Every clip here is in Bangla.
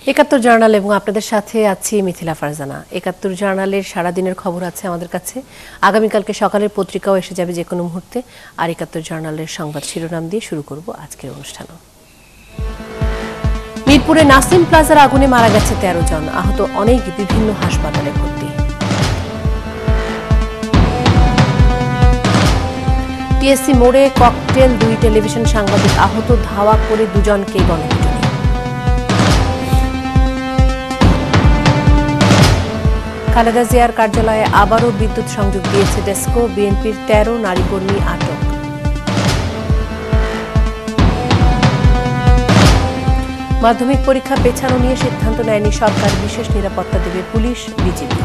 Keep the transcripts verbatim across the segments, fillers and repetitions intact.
একাত্তর জার্নাল এবং আপনাদের সাথে আছি মিথিলা ফারজানা। একাত্তর জার্নালের সারাদিনের খবর আছে আমাদের কাছে। আগামীকালকে সকালের পত্রিকাও এসে যাবে যে কোনো মুহূর্তে। আর একাত্তর জার্নালের সংবাদ শিরোনাম দিয়ে শুরু করব আজকের অনুষ্ঠান। মিরপুরে নাসিম প্লাজার আগুনে মারা গেছে তেরো জন, আহত অনেক বিভিন্ন হাসপাতালে ভর্তি। টিএসসি মোড়ে ককটেল, দুই টেলিভিশন সাংবাদিক আহত, ধাওয়া করে দুজনকে গণপিটুনি। খালেদা জিয়ার কার্যালয়ে আবারও বিদ্যুৎ সংযোগ দিয়েছে ডেসকো, বিএনপির তেরো নারী কর্মী আটক। মাধ্যমিক পরীক্ষা পেছানো নিয়ে সিদ্ধান্ত নেয়নি সরকার, বিশেষ নিরাপত্তা দেবে পুলিশ, বিজিবি।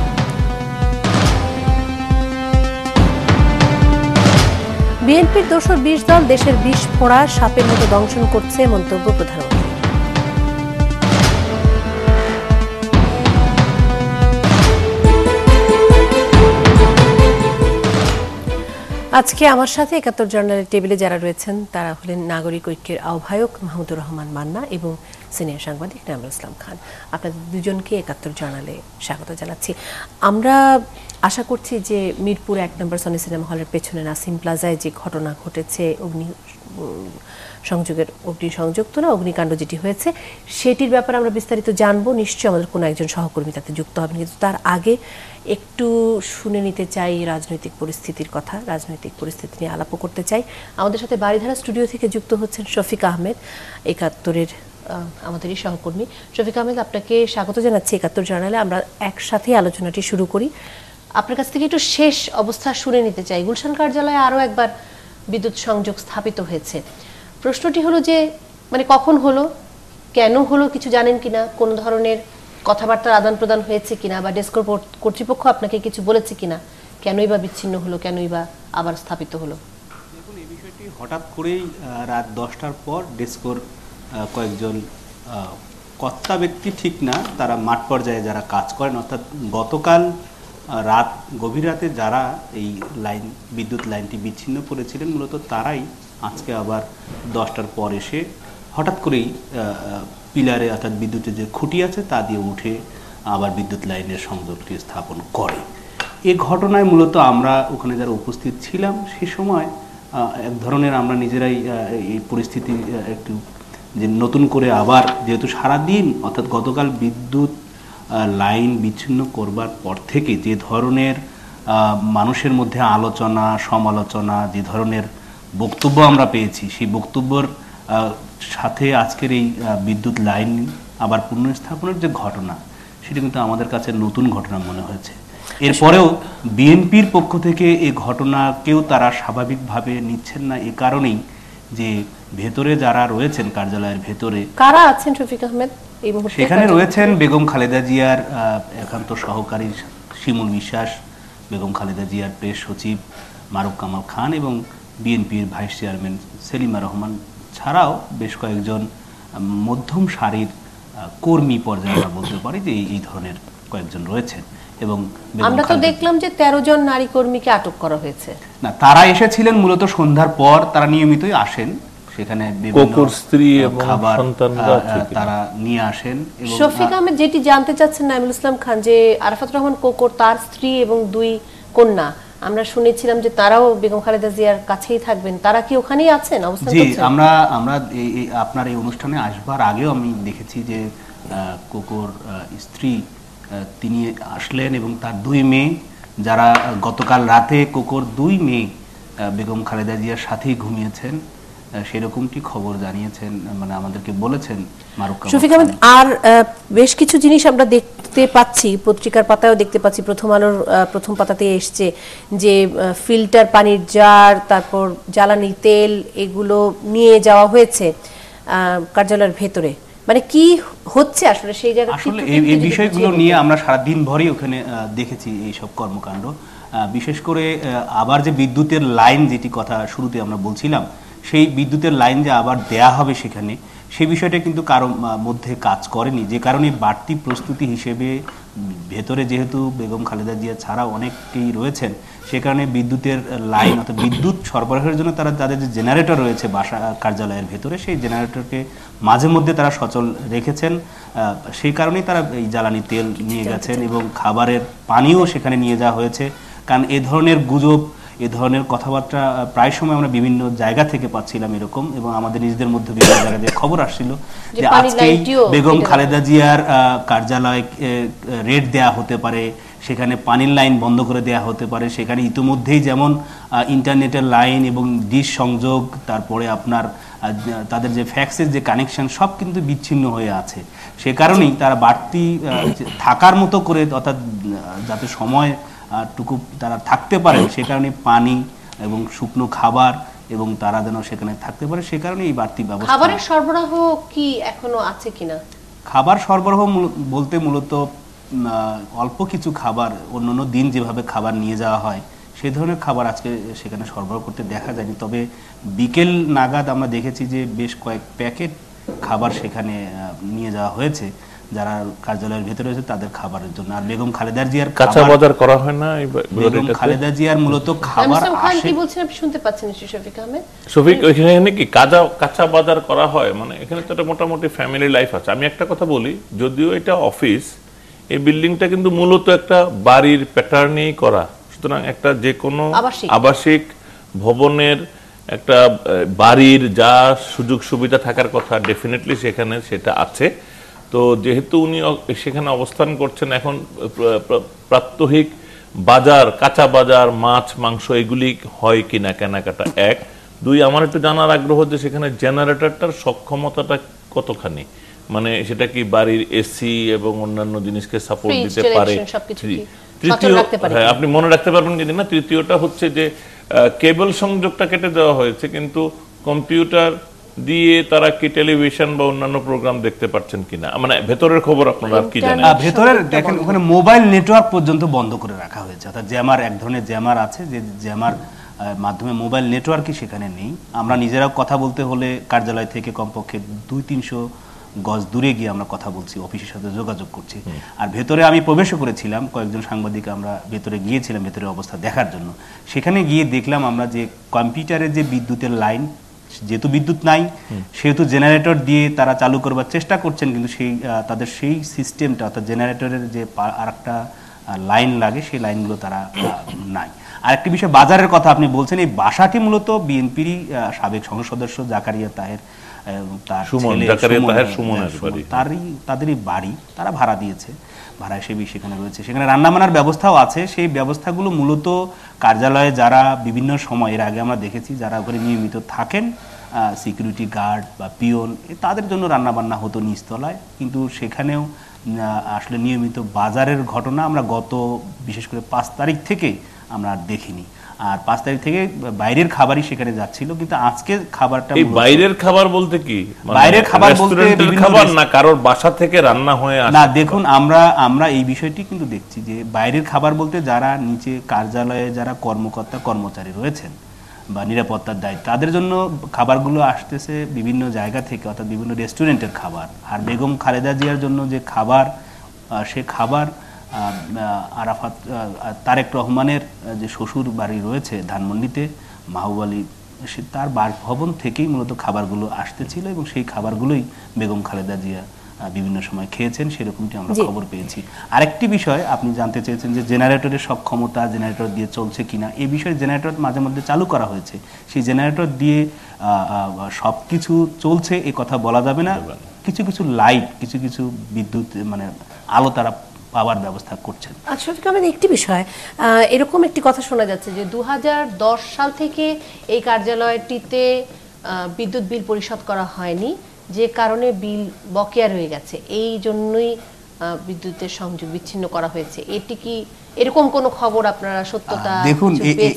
বিএনপির দোসর বিশ দল দেশের বিষ ফোড়া সাপের মতো দংশন করছে, মন্তব্য প্রধানমন্ত্রী। আজকে আমার সাথে একাত্তর জার্নালের টেবিলে যারা রয়েছেন তারা হলেন নাগরিক ঐক্যের আহ্বায়ক মাহমুদুর রহমান মান্না এবং সিনিয়র সাংবাদিক নাইমুল ইসলাম খান। আপনাদের দুজনকে একাত্তর জার্নালে স্বাগত জানাচ্ছি। আমরা আশা করছি যে মিরপুর এক নম্বর সনি সিনেমা হলের পেছনে নাসিম প্লাজায় যে ঘটনা ঘটেছে, অগ্নি সংযোগের অগ্নি সংযোগ তো না অগ্নিকাণ্ড যেটি হয়েছে, সেটির ব্যাপারে আমরা বিস্তারিত জানবো। নিশ্চয়ই আমাদের কোনো একজন সহকর্মী তাতে যুক্ত হবেন, কিন্তু তার আগে একটু শুনে নিতে চাই রাজনৈতিক পরিস্থিতির কথা। রাজনৈতিক পরিস্থিতি নিয়ে আলাপও করতে চাই। আমাদের সাথে বাড়িধারা স্টুডিও থেকে যুক্ত হচ্ছেন শফিক আহমেদ, একাত্তরের আমাদেরই সহকর্মী। শফিক আহমেদ, আপনাকে স্বাগত জানাচ্ছি একাত্তর জার্নালে। আমরা একসাথে আলোচনাটি শুরু করি। আপনার কাছ থেকে একটু শেষ অবস্থা শুনে নিতে চাই। গুলশান কার্যালয়ে আরও একবার বিদ্যুৎ সংযোগ স্থাপিত হয়েছে। প্রশ্নটি হলো যে মানে কখন হলো, কেন হলো, কিছু জানেন কিনা, কোন ধরনের কথাবার্তার আদান প্রদান হয়েছে কিনা, বা ডেসকোর কর্তৃপক্ষ আপনাকে কিছু বলেছে কিনা, কেনই বা বিচ্ছিন্ন হলো, কেনই বা আবার স্থাপিত হলো? দেখুন, এই বিষয়টি হঠাৎ করেই রাত দশটার পর ডেসকোর কয়েকজন কর্তা ব্যক্তি ঠিক না, তারা মাঠ পর্যায়ে যারা কাজ করেন, অর্থাৎ গতকাল রাত গভীর রাতে যারা এই লাইন বিদ্যুৎ লাইনটি বিচ্ছিন্ন করেছিলেন, মূলত তারাই আজকে আবার দশটার পর এসে হঠাৎ করেই পিলারে অর্থাৎ বিদ্যুতের যে খুঁটি আছে তা দিয়ে উঠে আবার বিদ্যুৎ লাইনের সংযোগটি স্থাপন করে। এই ঘটনায় মূলত আমরা ওখানে যারা উপস্থিত ছিলাম সে সময় এক ধরনের আমরা নিজেরাই এই পরিস্থিতি একটু যে নতুন করে আবার যেহেতু সারাদিন অর্থাৎ গতকাল বিদ্যুৎ লাইন বিচ্ছিন্ন করবার পর থেকে যে ধরনের মানুষের মধ্যে আলোচনা সমালোচনা, যে ধরনের বক্তব্য আমরা পেয়েছি, সেই বক্তব্যের সাথে আজকের এই বিদ্যুৎ লাইন আবার পুনঃস্থাপনের যে ঘটনা, সেটা কিন্তু আমাদের কাছে নতুন ঘটনা মনে হয়েছে। এরপরেও বিএনপির পক্ষ থেকে এই ঘটনাকেও তারা স্বাভাবিকভাবে নিচ্ছেন না, এ কারণেই যে ভেতরে যারা রয়েছেন কার্যালয়ের ভেতরে কারা আছেন শফিক আহমেদ এই মুহূর্তে সেখানে রয়েছেন বেগম খালেদা জিয়ার একান্ত সহকারী শিমুল বিশ্বাস, বেগম খালেদা জিয়ার প্রেস সচিব মারুফ কামাল খান এবং বিএনপির ভাইস চেয়ারম্যান সেলিমা রহমান ছাড়াও বেশ কয়েকজন মধ্যম সারির কর্মী পর্যায়ে আমরা বলতে পারি যে এই ধরনের কয়েকজন রয়েছেন। এবং আমরা তো দেখলাম যে তেরো জন নারী কর্মীকে আটক করা হয়েছে। না, তারা এসেছিলেন মূলত সন্ধ্যার পর, তারা নিয়মিতই আসেন সেখানে, স্ত্রী এবং সন্তানরা তারা নিয়ে আসেন। শফিক আহমেদ, যেটি জানতে চাচ্ছেন নাইমুল ইসলাম খান, যে আরাফাত রহমান কোকর, তার স্ত্রী এবং দুই কন্যা, আমরা শুনেছিলাম যে তারাও বেগম খালেদা জিয়ার কাছেই থাকবেন, তারা কি ওখানেই আছেন অবস্থান করছেন? জি, আমরা আমরা আপনার এই অনুষ্ঠানে আসবার আগেও আমি দেখেছি যে কোকর স্ত্রী তিনি আসলেন এবং তার দুই মেয়ে, যারা গতকাল রাতে কোকর দুই মেয়ে বেগম খালেদা জিয়ার সাথেই ঘুমিয়েছেন, সেরকমটি খবর জানিয়েছেন, মানে আমাদেরকে বলেছেন মারুফ কামাল। শফিক আহমেদ, আর বেশ কিছু জিনিস আমরা দেখতে পাচ্ছি, পত্রিকার পাতায়ও দেখতে পাচ্ছি, প্রথম আলোর প্রথম পাতাতে এসছে যে ফিল্টার পানির জার, তারপর জ্বালানি তেল, এগুলো নিয়ে যাওয়া হয়েছে কার্যালয়ের ভেতরে। মানে কি হচ্ছে আসলে সেই জায়গায়? আসলে এই বিষয়গুলো নিয়ে আমরা সারা দিন ভরই ওখানে দেখেছি এই সব কর্মকাণ্ড। বিশেষ করে আবার যে বিদ্যুতের লাইন, যেটি কথা শুরুতে আমরা বলছিলাম, সেই বিদ্যুতের লাইন যে আবার দেয়া হবে সেখানে, সেই বিষয়টা কিন্তু কারো মধ্যে কাজ করেনি, যে কারণে বাড়তি প্রস্তুতি হিসেবে ভেতরে যেহেতু বেগম খালেদা জিয়া ছাড়াও অনেকেই রয়েছেন, সে কারণে বিদ্যুতের লাইন অর্থাৎ বিদ্যুৎ সরবরাহের জন্য তারা তাদের যে জেনারেটর রয়েছে বাসা কার্যালয়ের ভেতরে, সেই জেনারেটরকে মাঝে মধ্যে তারা সচল রেখেছেন। সেই কারণেই তারা এই জ্বালানি তেল নিয়ে গেছেন এবং খাবারের পানিও সেখানে নিয়ে যাওয়া হয়েছে। কারণ এ ধরনের গুজব, এ ধরনের কথাবার্তা প্রায় সময় আমরা বিভিন্ন জায়গা থেকে পাচ্ছিলাম এরকম, এবং আমাদের নিজেদের মধ্যে বিভিন্ন জায়গা থেকে খবর আসছিল যে আজকেই বেগম খালেদা জিয়ার কার্যালয়ে রেড দেয়া হতে পারে, সেখানে পানির লাইন বন্ধ করে দেয়া হতে পারে, সেখানে ইতিমধ্যেই যেমন ইন্টারনেটের লাইন এবং ডিশ সংযোগ, তারপরে আপনার তাদের যে ফ্যাক্সের যে কানেকশন সব কিন্তু বিচ্ছিন্ন হয়ে আছে। সে কারণেই তারা বাড়তি থাকার মতো করে, অর্থাৎ যাতে সময় টুকু তারা থাকতে পারে, সে কারণে পানি এবং শুকনো খাবার এবং তারা যেন সেখানে থাকতে পারে, সে কারণে এই বাড়তি ব্যবস্থা। খাবারের সরবরাহ কি এখনো আছে কিনা? খাবার সরবরাহ বলতে মূলত অল্প কিছু খাবার, অন্যান্য দিন যেভাবে খাবার নিয়ে যাওয়া হয় সেই ধরনের খাবার আজকে সেখানে সরবরাহ করতে দেখা যায়নি। তবে বিকেল নাগাদ আমরা দেখেছি যে বেশ কয়েক প্যাকেট খাবার সেখানে নিয়ে যাওয়া হয়েছে যারা কার্যালয়ের ভিতরে রয়েছে তাদের খাবারের জন্য। আর বেগম খালেদা জিয়ার কাঁচা বাজার করা হয় না, বেগম খালেদা জিয়ার মূলত খাবার আসে। কি বলছেন আপনি শুনতে পাচ্ছেন শফিক আহমেদ? শফিক, এখানে কি কাঁচা কাঁচা বাজার করা হয়? মানে এখানে তো একটা মোটামুটি ফ্যামিলি লাইফ আছে। আমি একটা কথা বলি, যদিও এটা অফিস, এই বিল্ডিংটা কিন্তু মূলত একটা বাড়ির প্যাটার্নেই করা, সুতরাং একটা যে কোনো আবাসিক ভবনের একটা বাড়ির যা সুযোগ সুবিধা থাকার কথা ডেফিনেটলি সেখানে সেটা আছে। তো যেহেতু উনি সেখানে অবস্থান করছেন, এখন প্রাত্যহিক বাজার, কাঁচা বাজার, মাছ মাংস এগুলি হয় কিনা কেনাকাটা, এক। দুই, আমার একটু জানার আগ্রহ যে সেখানে জেনারেটরটার সক্ষমতাটা কতখানি, মানে সেটা কি বাড়ির এসি এবং অন্যান্য জিনিসকে সাপোর্ট দিতে পারে? তৃতীয়, হ্যাঁ আপনি মনে রাখতে পারবেন যদি না, তৃতীয়টা হচ্ছে যে কেবল সংযোগটা কেটে দেওয়া হয়েছে, কিন্তু কম্পিউটার দিয়ে তারা কি টেলিভিশন বা অন্যান্য প্রোগ্রাম দেখতে পাচ্ছেন কিনা, মানে ভেতরের খবর আপনারা কি জানেন? ভেতরের দেখেন ওখানে মোবাইল নেটওয়ার্ক পর্যন্ত বন্ধ করে রাখা হয়েছে, অর্থাৎ জ্যামার, এক ধরনের জ্যামার আছে যে জ্যামার মাধ্যমে মোবাইল নেটওয়ার্কই সেখানে নেই। আমরা নিজেরাও কথা বলতে হলে কার্যালয় থেকে কমপক্ষে দুই তিনশো গজ দূরে গিয়ে আমরা কথা বলছি, অফিসের সাথে যোগাযোগ করছি। আর ভেতরে আমি প্রবেশও করেছিলাম, কয়েকজন সাংবাদিক আমরা ভেতরে গিয়েছিলাম ভেতরের অবস্থা দেখার জন্য। সেখানে গিয়ে দেখলাম আমরা যে কম্পিউটারের যে বিদ্যুতের লাইন, যেহেতু বিদ্যুৎ নাই সেহেতু জেনারেটর দিয়ে তারা চালু করবার চেষ্টা করছেন, কিন্তু সেই তাদের সেই সিস্টেমটা, অর্থাৎ জেনারেটরের যে আর একটা লাইন লাগে সেই লাইনগুলো তারা নাই। আরেকটি বিষয়, বাজারের কথা আপনি বলছেন, এই বাসাটি মূলত বিএনপির সাবেক সংসদ সদস্য জাকারিয়া তাহের তার তারই তাদেরই বাড়ি, তারা ভাড়া দিয়েছে, ভাড়া হিসেবে সেখানে রয়েছে। সেখানে রান্নাবান্নার ব্যবস্থাও আছে। সেই ব্যবস্থাগুলো মূলত কার্যালয়ে যারা বিভিন্ন সময়, এর আগে আমরা দেখেছি যারা ওখানে নিয়মিত থাকেন, সিকিউরিটি গার্ড বা পিয়ন, তাদের জন্য রান্নাবান্না হতো নিচতলায়। কিন্তু সেখানেও আসলে নিয়মিত বাজারের ঘটনা আমরা গত বিশেষ করে পাঁচ তারিখ থেকে আমরা আর দেখিনি। আর পাঁচ তারিখ থেকে বাইরের খাবারই সেখানে যাচ্ছিল, কিন্তু আজকে খাবারটা বাইরের খাবার বলতে কি, বাইরের খাবার বলতে খাবার না, কারোর বাসা থেকে রান্না হয়ে আসে না। দেখুন, আমরা আমরা এই বিষয়টি কিন্তু দেখছি যে বাইরের খাবার বলতে যারা নিচে কার্যালয়ে যারা কর্মকর্তা কর্মচারী রয়েছেন বা নিরাপত্তার দায়িত্ব, তাদের জন্য খাবারগুলো আসতেছে বিভিন্ন জায়গা থেকে, অর্থাৎ বিভিন্ন রেস্টুরেন্টের খাবার। আর বেগম খালেদা জিয়ার জন্য যে খাবার, সে খাবার আরাফাত তারেক রহমানের যে শ্বশুর বাড়ি রয়েছে ধানমন্ডিতে, মাহবুব আলী, সে তার বাসভবন থেকেই মূলত খাবারগুলো আসতেছিল এবং সেই খাবারগুলোই বেগম খালেদা জিয়া বিভিন্ন সময় খেয়েছেন, সেরকমটি আমরা খবর পেয়েছি। আরেকটি বিষয় আপনি জানতে চেয়েছেন যে জেনারেটরের সক্ষমতা, জেনারেটর দিয়ে চলছে কিনা। এই বিষয়ে জেনারেটর মাঝে মধ্যে চালু করা হয়েছে, সেই জেনারেটর দিয়ে সব কিছু চলছে এ কথা বলা যাবে না। কিছু কিছু লাইট, কিছু কিছু বিদ্যুৎ মানে আলো তারা পাওয়ার ব্যবস্থা করছেন। আচ্ছা শফিক আহমেদ, একটি বিষয়, এরকম একটি কথা শোনা যাচ্ছে যে দু হাজার দশ সাল থেকে এই কার্যালয়টিতে বিদ্যুৎ বিল পরিশোধ করা হয়নি, যে কারণে বিল বকেয়া রয়ে গেছে, এই জন্যই বিদ্যুতের সংযোগ বিচ্ছিন্ন করা হয়েছে। এটি কি এরকম কোন খবর আপনারা সত্যতা? দেখুন,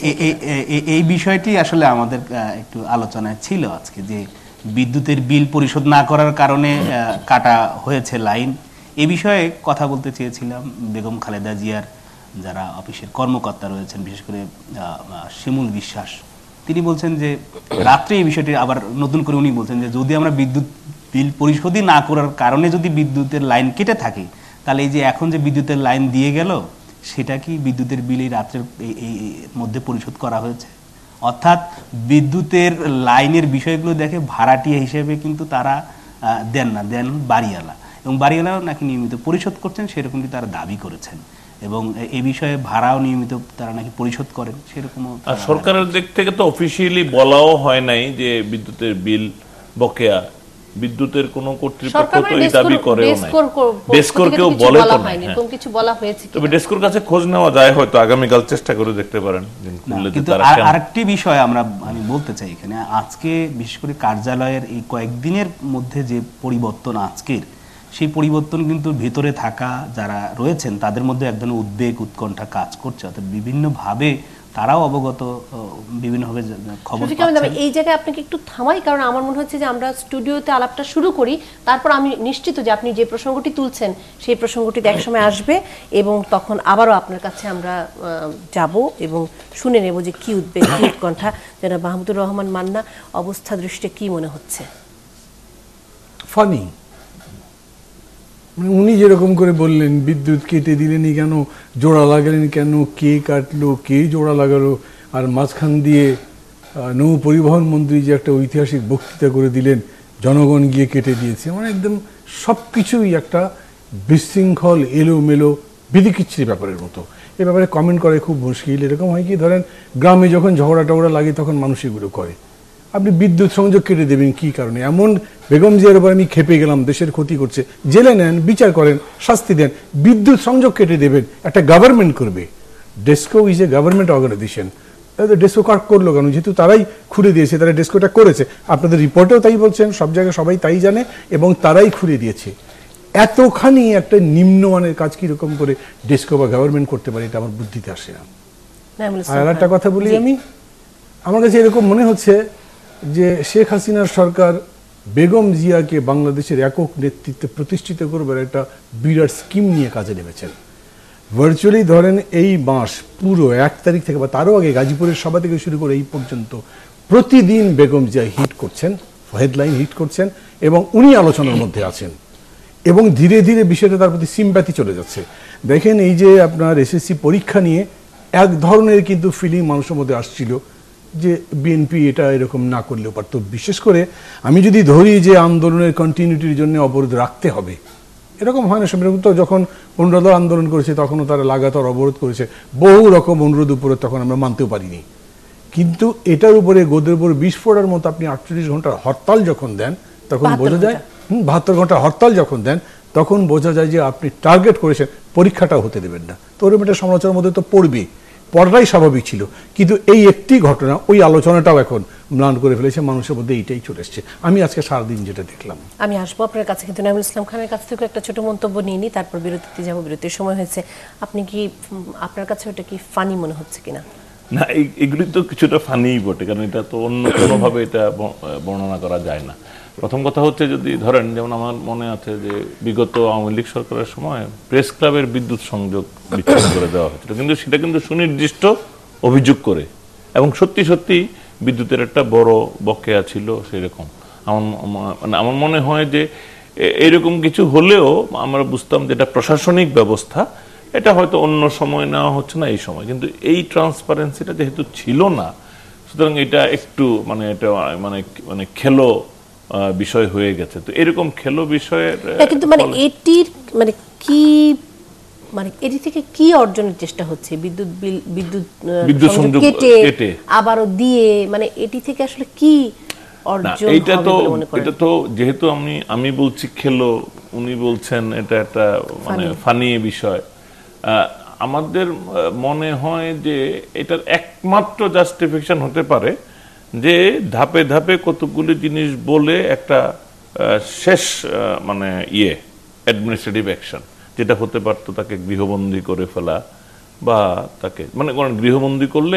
এই বিষয়টি আসলে আমাদের একটু আলোচনায় ছিল আজকে, যে বিদ্যুতের বিল পরিশোধ না করার কারণে কাটা হয়েছে লাইন। এ বিষয়ে কথা বলতে চেয়েছিলাম। বেগম খালেদা জিয়ার যারা অফিসের কর্মকর্তা রয়েছেন, বিশেষ করে শিমুল বিশ্বাস, তিনি বলছেন যে রাত্রে এই বিষয়টি আবার নতুন করে উনি বলছেন যে যদি আমরা বিদ্যুৎ বিল পরিশোধই না করার কারণে যদি বিদ্যুতের লাইন কেটে থাকে, তাহলে এই যে এখন যে বিদ্যুতের লাইন দিয়ে গেল, সেটা কি বিদ্যুতের বিল এই রাত্রের এই মধ্যে পরিশোধ করা হয়েছে? অর্থাৎ বিদ্যুতের লাইনের বিষয়গুলো দেখে ভাড়াটিয়া হিসেবে কিন্তু তারা দেন না, দেন বাড়িওয়ালা, এবং বাড়িওয়ালাও নাকি নিয়মিত পরিশোধ করছেন সেরকমই তারা দাবি করেছেন, এবং এই বিষয়ে ভাড়াও নিয়মিত তারা নাকি পরিশোধ করেন সেরকমও। আর সরকারের দিক থেকে তো অফিসিয়ালি বলাও হয় নাই যে বিদ্যুতের বিল বকেয়া, বিদ্যুতের কোন কর্তৃপক্ষ তো এই দাবি করেও নাই, ডেসকোর কেউ বলে তো নাই, এরকম কিছু বলা হয়েছে। তবে ডেসকোর কাছে খোঁজ নেওয়া যায়, হয়তো আগামীকাল চেষ্টা করে দেখতে পারেন। কিন্তু আরেকটি বিষয় আমরা আমি বলতে চাই এখানে, আজকে বিশেষ করে কার্যালয়ের এই কয়েকদিনের মধ্যে যে পরিবর্তন আজকের, সেই পরিবর্তন কিন্তু ভেতরে থাকা যারা রয়েছেন তাদের মধ্যে এক ধরনের উদ্বেগ উৎকণ্ঠা কাজ করছে, অর্থাৎ বিভিন্নভাবে তারাও অবগত, বিভিন্নভাবে খবর পাচ্ছেন। এই জায়গায় আপনাকে একটু থামাই, কারণ আমার মনে হচ্ছে যে আমরা স্টুডিওতে আলাপটা শুরু করি, তারপর আমি নিশ্চিত যে আপনি যে প্রসঙ্গটি তুলছেন সেই প্রসঙ্গটি একসময় আসবে, এবং তখন আবারও আপনার কাছে আমরা যাব এবং শুনে নেব যে কি উদ্বেগ কি উৎকণ্ঠা। যেন মাহমুদুর রহমান মান্না, অবস্থা দৃষ্টিতে কি মনে হচ্ছে? ফানি, উনি যেরকম করে বললেন বিদ্যুৎ কেটে দিলেনই কেন, জোড়া লাগালেন কেন, কে কাটলো, কে জোড়া লাগালো, আর মাঝখান দিয়ে নৌ পরিবহন মন্ত্রী যে একটা ঐতিহাসিক বক্তৃতা করে দিলেন, জনগণ গিয়ে কেটে দিয়েছে, মানে একদম সব কিছুই একটা বিশৃঙ্খল এলোমেলো বিধিকিচ্ছির ব্যাপারের মতো। এ ব্যাপারে কমেন্ট করে খুব মুশকিল। এরকম হয় কি, ধরেন গ্রামে যখন ঝগড়া টগড়া লাগে তখন মানুষ এগুলো করে, আপনি বিদ্যুৎ সংযোগ কেটে দেবেন কি কারণে? এমন বেগম জিয়ার উপর আমি খেপে গেলাম, দেশের ক্ষতি করছে, জেলে নেন, বিচার করেন, শাস্তি দেন, বিদ্যুৎ সংযোগ কেটে দেবেন, একটা গভর্নমেন্ট করবে। DESCO is a government organisation, DESCO cut করলো কেন? যেহেতু তারাই খুলে দিয়েছে, তারা ডেসকোটা করেছে, আপনাদের রিপোর্টেও তাই বলছেন, সব জায়গায় সবাই তাই জানে, এবং তারাই খুলে দিয়েছে। এতখানি একটা নিম্নমানের কাজ কিরকম করে ডেসকো বা গভর্নমেন্ট করতে পারে, এটা আমার বুদ্ধিতে আসে না। আর একটা কথা বলি আমি, আমার কাছে এরকম মনে হচ্ছে যে শেখ হাসিনার সরকার বেগম জিয়াকে বাংলাদেশের একক নেতৃত্বে প্রতিষ্ঠিত করবার একটা বিরাট স্কিম নিয়ে কাজে নেমেছেন। ভার্চুয়ালি ধরেন এই মাস পুরো এক তারিখ থেকে বা তারও আগে গাজীপুরের সভা থেকে শুরু করে এই পর্যন্ত প্রতিদিন বেগম জিয়া হিট করছেন, হেডলাইন হিট করছেন, এবং উনি আলোচনার মধ্যে আছেন, এবং ধীরে ধীরে বিষয়টা তার প্রতি সিম্প্যাথি চলে যাচ্ছে। দেখেন এই যে আপনার এসএসসি পরীক্ষা নিয়ে এক ধরনের কিন্তু ফিলিং মানুষের মধ্যে আসছিল যে বিএনপি এটা এরকম না করলেও পারত। বিশেষ করে আমি যদি ধরি যে আন্দোলনের কন্টিনিউটির জন্য অবরোধ রাখতে হবে, এরকম হয় না। সেরকম তো যখন পনেরো দল আন্দোলন করেছে তখনও তারা লাগাতার অবরোধ করেছে, বহু রকম অনুরোধ উপরে তখন আমরা মানতেও পারিনি। কিন্তু এটার উপরে গোদের উপর বিস্ফোরণের মতো আপনি আটচল্লিশ ঘন্টার হরতাল যখন দেন তখন বোঝা যায়, হুম বাহাত্তর ঘন্টা হরতাল যখন দেন তখন বোঝা যায় যে আপনি টার্গেট করেছেন, পরীক্ষাটাও হতে দেবেন না। তো ওরকম একটা সমালোচনার মধ্যে তো পড়বে, পড়াটাই স্বাভাবিক ছিল। কিন্তু এই একটি ঘটনা, ওই আলোচনাটাও এখন ম্লান করে ফেলেছে, মানুষের মধ্যে এইটাই চলে এসছে। আমি আজকে সারাদিন যেটা দেখলাম। আমি আসবো আপনার কাছে, কিন্তু নাইমুল ইসলাম খানের কাছ থেকে একটা ছোট মন্তব্য নিয়ে নিই, তারপর বিরতিতে যাবো। বিরতির সময় হয়েছে, আপনি কি আপনার কাছে ওটা কি ফানি মনে হচ্ছে কিনা? না, এগুলি তো কিছুটা ফানিই বটে, কারণ এটা তো অন্য কোনোভাবে এটা বর্ণনা করা যায় না। প্রথম কথা হচ্ছে, যদি ধরেন, যেমন আমার মনে আছে যে বিগত আওয়ামী লীগ সরকারের সময় প্রেস ক্লাবের বিদ্যুৎ সংযোগ বিচ্ছিন্ন করে দেওয়া হয়েছিল, কিন্তু সেটা কিন্তু সুনির্দিষ্ট অভিযোগ করে, এবং সত্যি সত্যি বিদ্যুতের একটা বড় বকেয়া ছিল সেরকম। আমার মানে আমার মনে হয় যে এরকম কিছু হলেও আমরা বুঝতাম যে এটা প্রশাসনিক ব্যবস্থা, এটা হয়তো অন্য সময় নেওয়া হচ্ছে না এই সময়, কিন্তু এই ট্রান্সপারেন্সিটা যেহেতু ছিল না, সুতরাং এটা একটু মানে এটা মানে মানে খেলো বিষয় হয়ে গেছে। তো এরকম খেলো বিষয়ের কিন্তু মানে এটির মানে কি মানে এটি থেকে কি অর্জনের চেষ্টা হচ্ছে? বিদ্যুৎ বিল বিদ্যুৎ বিদ্যুৎ সংযোগ কেটে আবারও দিয়ে, মানে এটি থেকে আসলে কি অর্জন হবে? এটা তো এটা তো যেহেতু আমি আমি বলছি খেলো, উনি বলছেন এটা একটা মানে ফানি বিষয়। আমাদের মনে হয় যে এটার একমাত্র জাস্টিফিকেশন হতে পারে যে ধাপে ধাপে কতগুলি জিনিস বলে একটা শেষ মানে ইয়ে অ্যাডমিনিস্ট্রেটিভ অ্যাকশন, যেটা হতে পারতো তাকে গৃহবন্দী করে ফেলা, বা তাকে মানে গৃহবন্দী করলে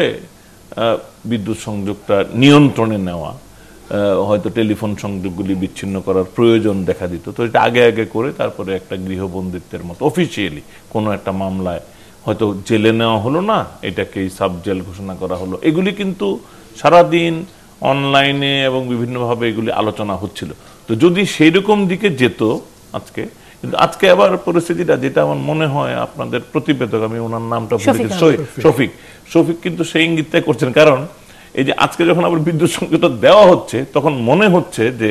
বিদ্যুৎ সংযোগটা নিয়ন্ত্রণে নেওয়া, হয়তো টেলিফোন সংযোগগুলি বিচ্ছিন্ন করার প্রয়োজন দেখা দিত। তো এটা আগে আগে করে তারপরে একটা গৃহবন্দিত্বের মতো অফিসিয়ালি কোনো একটা মামলায় হয়তো জেলে নেওয়া হলো না, এটাকেই সাব জেল ঘোষণা করা হলো। এগুলি কিন্তু সারাদিন অনলাইনে এবং বিভিন্নভাবে এগুলি আলোচনা হচ্ছিল। তো যদি সেই রকম দিকে যেত আজকে, কিন্তু আজকে আবার পরিস্থিতিটা যেটা আমার মনে হয় আপনাদের প্রতিবেদক, আমি ওনার নামটা ভুলে গেছি, শফিক শফিক কিন্তু সেই ইঙ্গিতটাই করছেন। কারণ এই যে আজকে যখন আবার বিদ্যুৎ সংযোগটা দেওয়া হচ্ছে তখন মনে হচ্ছে যে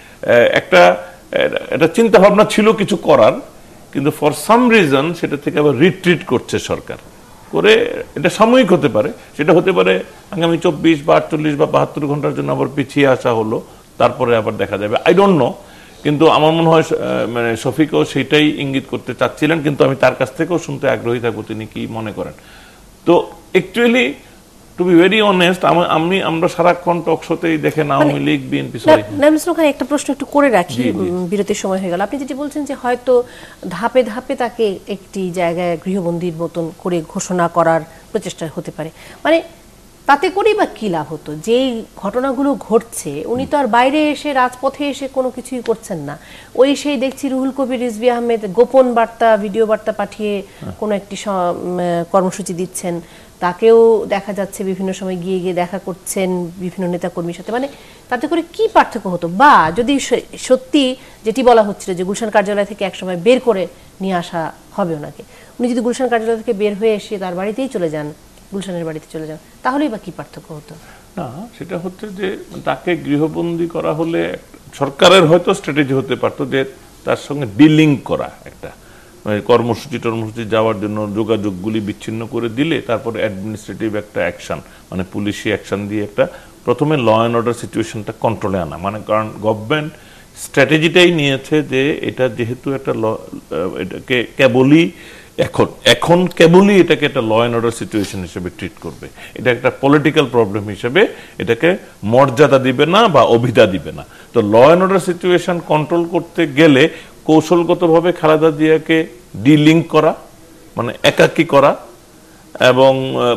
একটা একটা চিন্তা ভাবনা ছিল কিছু করার, কিন্তু ফর সাম রিজন সেটা থেকে আবার রিট্রিট করছে সরকার করে। এটা সাময়িক হতে পারে, সেটা হতে পারে আগামী চব্বিশ বা আটচল্লিশ বা বাহাত্তর ঘন্টার জন্য আবার পিছিয়ে আসা হলো, তারপরে আবার দেখা যাবে, আই ডোন্ট নো। কিন্তু আমার মনে হয় মানে শফিকও সেটাই ইঙ্গিত করতে চাচ্ছিলেন, কিন্তু আমি তার কাছ থেকেও শুনতে আগ্রহী থাকবো তিনি কি মনে করেন। তো actually to be very honest, আমি আমরা সারাক্ষণ টক শোতেই দেখেন আওয়ামী লীগ বিএনপি। সরি নাইমুল খান, একটা প্রশ্ন একটু করে রাখি, বিরতির সময় হয়ে গেল। আপনি যেটি বলছেন যে হয়তো ধাপে ধাপে তাকে একটি জায়গায় গৃহবন্দীর মতন করে ঘোষণা করার প্রচেষ্টা হতে পারে, মানে তাতে করেই বা কি লাভ হতো? যেই ঘটনাগুলো ঘটছে উনি তো আর বাইরে এসে রাজপথে এসে কোনো কিছুই করছেন না। ওই সেই দেখছি রুহুল কবির রিজভী আহমেদ গোপন বার্তা, ভিডিও বার্তা পাঠিয়ে কোনো একটি কর্মসূচি দিচ্ছেন, তাকেও দেখা যাচ্ছে বিভিন্ন সময় গিয়ে গিয়ে দেখা করছেন বিভিন্ন নেতাকর্মীর সাথে। মানে তাতে করে কি পার্থক্য হতো? বা যদি সত্যি যেটি বলা হচ্ছিল যে গুলশান কার্যালয় থেকে একসময় বের করে নিয়ে আসা হবে ওনাকে, উনি যদি গুলশান কার্যালয় থেকে বের হয়ে এসে তার বাড়িতেই চলে যান, গুলশানের বাড়িতে চলে যান, তাহলেই বা কি পার্থক্য হতো? না, সেটা হচ্ছে যে তাকে গৃহবন্দী করা হলে সরকারের হয়তো স্ট্র্যাটেজি হতে পারতো যে তার সঙ্গে ডিলিং করা, একটা কর্মসূচি টর্মসূচি যাওয়ার জন্য যোগাযোগগুলি বিচ্ছিন্ন করে দিলে তারপরে অ্যাডমিনিস্ট্রেটিভ একটা অ্যাকশন, মানে পুলিশি অ্যাকশন দিয়ে একটা প্রথমে ল অ্যান্ড অর্ডার সিচুয়েশনটা কন্ট্রোলে আনা। মানে কারণ গভর্নমেন্ট স্ট্র্যাটেজিটাই নিয়েছে যে এটা যেহেতু একটা ল, এটাকে কেবলই এখন এখন কেবলই এটাকে একটা ল অ্যান্ড অর্ডার সিচুয়েশন হিসেবে ট্রিট করবে, এটা একটা পলিটিক্যাল প্রবলেম হিসেবে এটাকে মর্যাদা দিবে না বা অভিধা দিবে না। তো law and order situation control করতে গেলে কৌশলগতভাবে খালেদা জিয়াকে ডিলিঙ্ক করা, মানে একাকী করা, এবং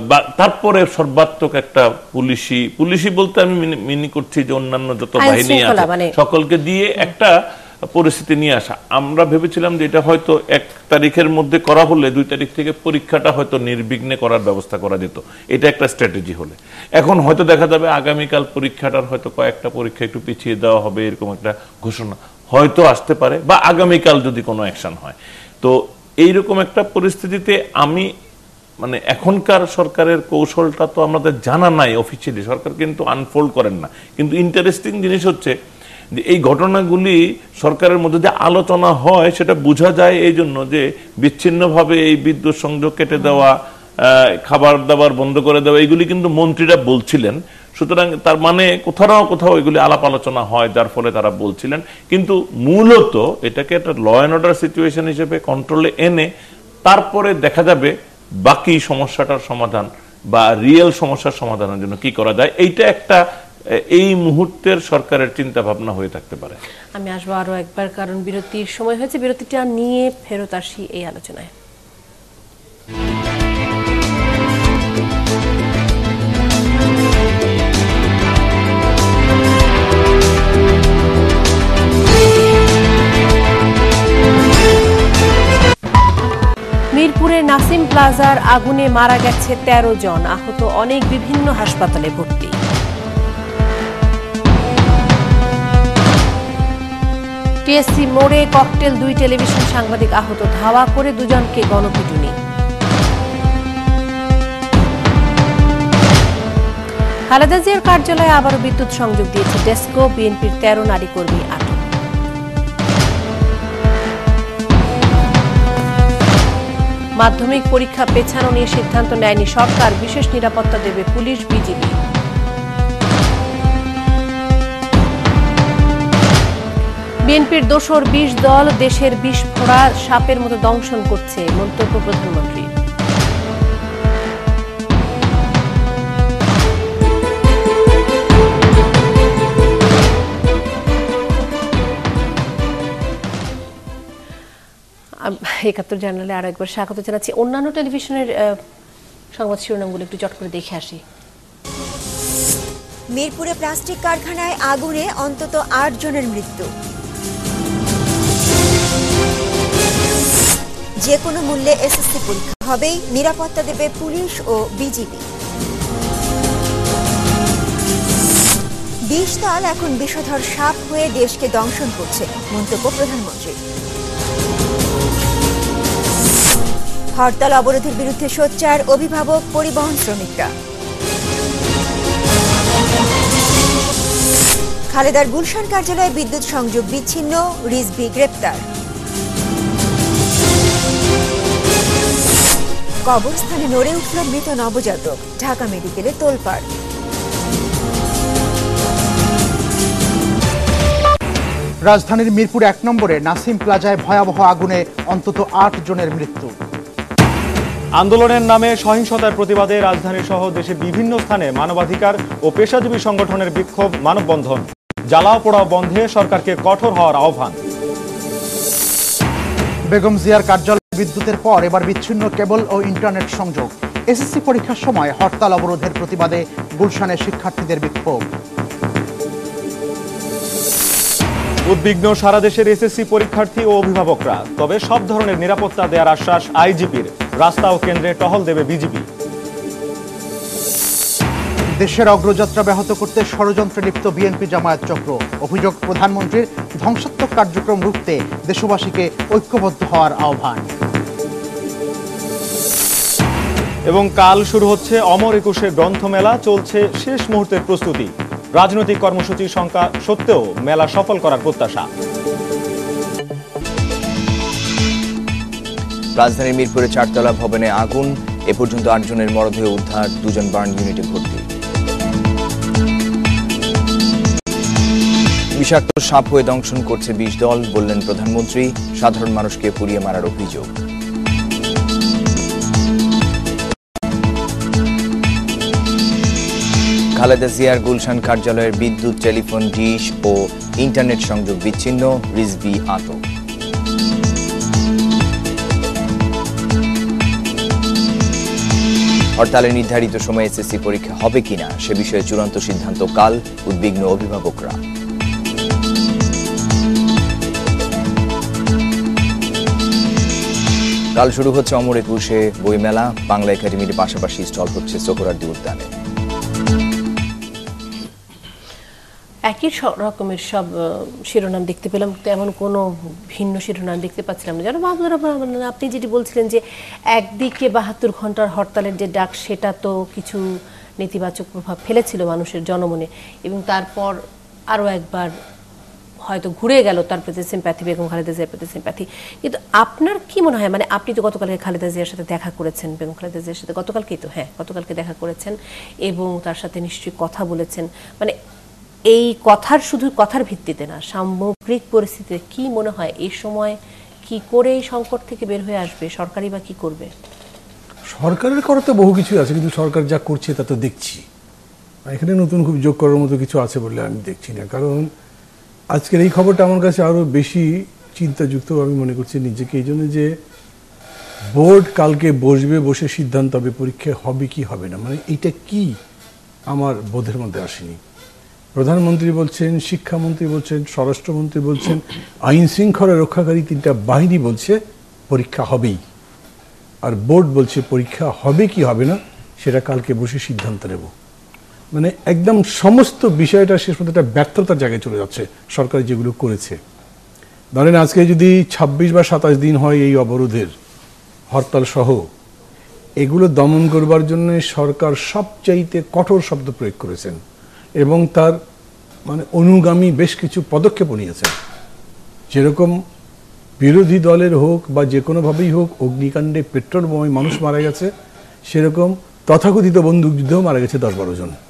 তারপরে সর্বাত্মক একটা পুলিশি পুলিশি বলতে আমি মিনি করছি যে অন্যান্য যত বাহিনী আছে সকলকে দিয়ে একটা পরিস্থিতি নিয়ে আসা। আমরা ভেবেছিলাম যে এটা হয়তো এক তারিখের মধ্যে করা হলে দুই তারিখ থেকে পরীক্ষাটা হয়তো নির্বিঘ্নে করার ব্যবস্থা করা যেত, এটা একটা স্ট্র্যাটেজি হলে। এখন হয়তো দেখা যাবে আগামীকাল পরীক্ষাটার হয়তো কয়েকটা পরীক্ষা একটু পিছিয়ে দেওয়া হবে, এরকম একটা ঘোষণা হয়তো আসতে পারে, বা আগামীকাল যদি কোনো অ্যাকশন হয়। তো এইরকম একটা পরিস্থিতিতে আমি মানে এখনকার সরকারের কৌশলটা তো আমাদের জানা নাই অফিসিয়ালি, সরকার কিন্তু আনফোল্ড করেন না। কিন্তু ইন্টারেস্টিং জিনিস হচ্ছে যে এই ঘটনাগুলি সরকারের মধ্যে যে আলোচনা হয় সেটা বোঝা যায় এই জন্য যে বিচ্ছিন্নভাবে এই বিদ্যুৎ সংযোগ কেটে দেওয়া, খাবার দাবার বন্ধ করে দেওয়া, এগুলি কিন্তু মন্ত্রীরা বলছিলেন। সুতরাং তার মানে কোথাও না কোথাও এগুলি আলাপ আলোচনা হয়, যার ফলে তারা বলছিলেন। কিন্তু মূলত এটাকে একটা ল অ্যান্ড অর্ডার সিচুয়েশন হিসেবে কন্ট্রোলে এনে তারপরে দেখা যাবে বাকি সমস্যাটার সমাধান বা রিয়েল সমস্যার সমাধানের জন্য কি করা যায়, এইটা একটা এই মুহূর্তের সরকারের চিন্তা ভাবনা হয়ে থাকতে পারে। আমি আসবো আরো একবার, কারণ বিরতির সময় হয়েছে, বিরতিটা নিয়ে ফেরত আসি এই আলোচনায়। মিরপুরে নাসিম প্লাজার আগুনে মারা গেছে তেরো জন, আহত অনেক, বিভিন্ন হাসপাতালে ভর্তি। টিএসসি মোড়ে ককটেল, দুই টেলিভিশন সাংবাদিক আহত, ধাওয়া করে দুজনকে গণপিটুনি। খালেদা জিয়ার কার্যালয়ে আবারও বিদ্যুৎ সংযোগ দিয়েছে ডেসকো, বিএনপির তেরো নারী কর্মী আটক। মাধ্যমিক পরীক্ষা পেছানো নিয়ে সিদ্ধান্ত নেয়নি সরকার, বিশেষ নিরাপত্তা দেবে পুলিশ বিজিবি। বিএনপির দোসর বিশ দল দেশের বিষ ফোড়া সাপের মতো দংশন করছে, মন্তব্য প্রধানমন্ত্রী। একাত্তর জার্নালে আরো একবার স্বাগত জানাচ্ছি। অন্যান্য টেলিভিশনের সংবাদ শিরোনামগুলো একটু চট করে দেখে আসি। মিরপুরে প্লাস্টিক কারখানায় আগুনে অন্তত আট জনের মৃত্যু। যে কোনো মূল্যে এসএসসি পরীক্ষা হবেই, নিরাপত্তা দেবে পুলিশ ও বিজিবি। বিষ দল এখন বিষধর সাপ হয়ে দেশকে দংশন করছে, মন্তব্য প্রধানমন্ত্রী। হরতাল অবরোধের বিরুদ্ধে সোচ্চার অভিভাবক, পরিবহন শ্রমিকরা। খালেদার গুলশান কার্যালয়ে বিদ্যুৎ সংযোগ বিচ্ছিন্ন, রিজভী গ্রেপ্তার। কবরস্থানে নড়ে উঠল মৃত নবজাতক, ঢাকা মেডিকেলে তোলপাড়। রাজধানীর মিরপুর এক নম্বরে নাসিম প্লাজায় ভয়াবহ আগুনে অন্তত আট জনের মৃত্যু। আন্দোলনের নামে সহিংসতার প্রতিবাদে রাজধানী সহ দেশের বিভিন্ন স্থানে মানবাধিকার ও পেশাজীবী সংগঠনের বিক্ষোভ, মানববন্ধন। জ্বালাও পোড়াও বন্ধে সরকারকে কঠোর হওয়ার আহ্বান। বেগম জিয়ার কার্যালয়ে বিদ্যুতের পর এবার বিচ্ছিন্ন কেবল ও ইন্টারনেট সংযোগ। এসএসসি পরীক্ষার সময় হরতাল অবরোধের প্রতিবাদে গুলশানে শিক্ষার্থীদের বিক্ষোভ। উদ্বিগ্ন সারা দেশের এসএসসি পরীক্ষার্থী ও অভিভাবকরা, তবে সব ধরনের নিরাপত্তা দেওয়ার আশ্বাস আইজিপির। রাস্তা ও কেন্দ্রে টহল দেবে বিজিবি। দেশের অগ্রযাত্রা ব্যাহত করতে ষড়যন্ত্রে লিপ্ত বিএনপি জামায়াত চক্র। অভিযোগ, প্রধানমন্ত্রীর ধ্বংসাত্মক কার্যক্রম রুখতে দেশবাসীকে ঐক্যবদ্ধ হওয়ার আহ্বান। এবং কাল শুরু হচ্ছে অমর একুশের গ্রন্থমেলা, চলছে শেষ মুহূর্তের প্রস্তুতি। রাজনৈতিক কর্মসূচির সংখ্যা সত্ত্বেও মেলা সফল করার প্রত্যাশা। রাজধানীর মিরপুরে চারতলা ভবনে আগুন, এ পর্যন্ত আটজনের মরদেহ উদ্ধার, দুজন বার্ন ইউনিটে ভর্তি। বিষাক্ত সাপ হয়ে দংশন করছে বিষ দল, বললেন প্রধানমন্ত্রী। সাধারণ মানুষকে পুড়িয়ে মারার অভিযোগ। খালেদা জিয়ার গুলশান কার্যালয়ের বিদ্যুৎ, টেলিফোন, ডিশ ও ইন্টারনেট সংযোগ বিচ্ছিন্ন, রিজভী আটক। হরতালে নির্ধারিত সময়ে এসএসসি পরীক্ষা হবে কিনা সে বিষয়ে চূড়ান্ত সিদ্ধান্ত কাল, উদ্বিগ্ন অভিভাবকরা। কাল শুরু হচ্ছে অমর একুশে বইমেলা, বাংলা একাডেমির পাশাপাশি স্টল হচ্ছে সোহরাওয়ার্দী উদ্যানে। একই রকমের সব শিরোনাম দেখতে পেলাম, তেমন কোনো ভিন্ন শিরোনাম দেখতে পাচ্ছিলাম না। যেন আপনি যেটি বলছিলেন যে একদিকে বাহাত্তর ঘন্টার হরতালের যে ডাক, সেটা তো কিছু নেতিবাচক প্রভাব ফেলেছিল মানুষের জনমনে, এবং তারপর আরও একবার হয়তো ঘুরে গেল তার প্রতি সিম্প্যাথি, বেগম খালেদা জিয়ার প্রতি সিম্প্যাথি। কিন্তু আপনার কি মনে হয়, মানে আপনি তো গতকালকে খালেদা জিয়ার সাথে দেখা করেছেন, বেগম খালেদা জিয়ার সাথে গতকালকেই তো হ্যাঁ গতকালকে দেখা করেছেন এবং তার সাথে নিশ্চয়ই কথা বলেছেন, মানে এই কথার শুধু কথার ভিত্তিতে না, সামগ্রিক পরিস্থিতিতে কি মনে হয় এই সময় কি করে এই সংকট থেকে বের হয়ে আসবে, সরকারই বা কি করবে? সরকারের করা তো বহু কিছু আছে, কিন্তু সরকার যা করছে তা তো দেখছি। এখানে নতুন খুব যোগ করার মতো কিছু আছে বলে আমি দেখছি না, কারণ আজকের এই খবরটা আমার কাছে আরও বেশি চিন্তাযুক্ত আমি মনে করছি নিজেকে, এই জন্য যে বোর্ড কালকে বসবে, বসে সিদ্ধান্ত হবে পরীক্ষা হবে কি হবে না, মানে এইটা কি আমার বোধের মধ্যে আসেনি। প্রধানমন্ত্রী বলছেন, শিক্ষামন্ত্রী বলছেন, স্বরাষ্ট্রমন্ত্রী বলছেন, আইন শৃঙ্খলা রক্ষাকারী তিনটা বাহিনী বলছে পরীক্ষা হবেই, আর বোর্ড বলছে পরীক্ষা হবে কি হবে না সেটা কালকে বসে সিদ্ধান্ত নেব। মানে একদম সমস্ত বিষয়টা শেষ পর্যন্ত একটা ব্যর্থতার জায়গায় চলে যাচ্ছে সরকার যেগুলো করেছে। ধরেন আজকে যদি ছাব্বিশ বা সাতাশ দিন হয় এই অবরোধের, হরতাল সহ, এগুলো দমন করবার জন্য সরকার সবচাইতে কঠোর শব্দ প্রয়োগ করেছেন এবং তার মানে অনুগামী বেশ কিছু পদক্ষেপ নিয়েছেন। যেরকম বিরোধী দলের হোক বা যে কোনোভাবেই হোক অগ্নিকাণ্ডে পেট্রোল বোমায় মানুষ মারা গেছে, সেরকম তথাকথিত বন্দুকযুদ্ধেও মারা গেছে দশ বারো জন।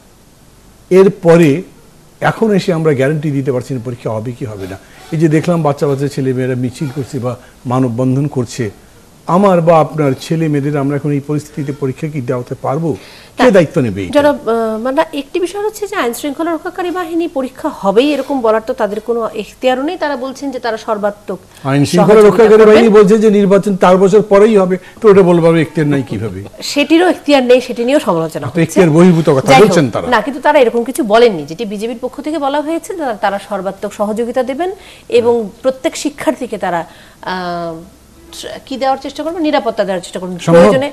এরপরে এখন এসে আমরা গ্যারান্টি দিতে পারছি না পরীক্ষা হবে কি হবে না। এই যে দেখলাম বাচ্চা বাচ্চা ছেলে মেয়েরা মিছিল করছে বা মানববন্ধন করছে, আমার বা আপনার ছেলে মেয়েদের আমরা এখন এই পরিস্থিতিতে পরীক্ষা কি দেওয়াতে পারবো? কে দায়িত্ব নেবে? যারা মানে একটি বিষয় হচ্ছে যে আইন শৃঙ্খলা রক্ষাকারী বাহিনী পরীক্ষা হবেই এরকম বলার তো তাদের কোনো এখতিয়ারও নেই। তারা বলছেন যে তারা সর্বাত্মক আইন শৃঙ্খলা রক্ষাকারী বাহিনী বলছে যে নির্বাচন চার বছর পরেই হবে, তো ওটা বলবো এখতিয়ার নাই কিভাবে? সেটিরও এখতিয়ার নেই, সেটি নিয়েও সমালোচনা হচ্ছে। এখতিয়ার বহির্ভূত কথা বলছেন তারা না, কিন্তু তারা এরকম কিছু বলেননি। যেটি বিজেপির পক্ষ থেকে বলা হয়েছে তারা সর্বাত্মক সহযোগিতা দেবেন এবং প্রত্যেক শিক্ষার্থীকে তারা কি দেওয়ার চেষ্টা করবেন, নিরাপত্তা দেওয়ার চেষ্টা করবেন, প্রয়োজনে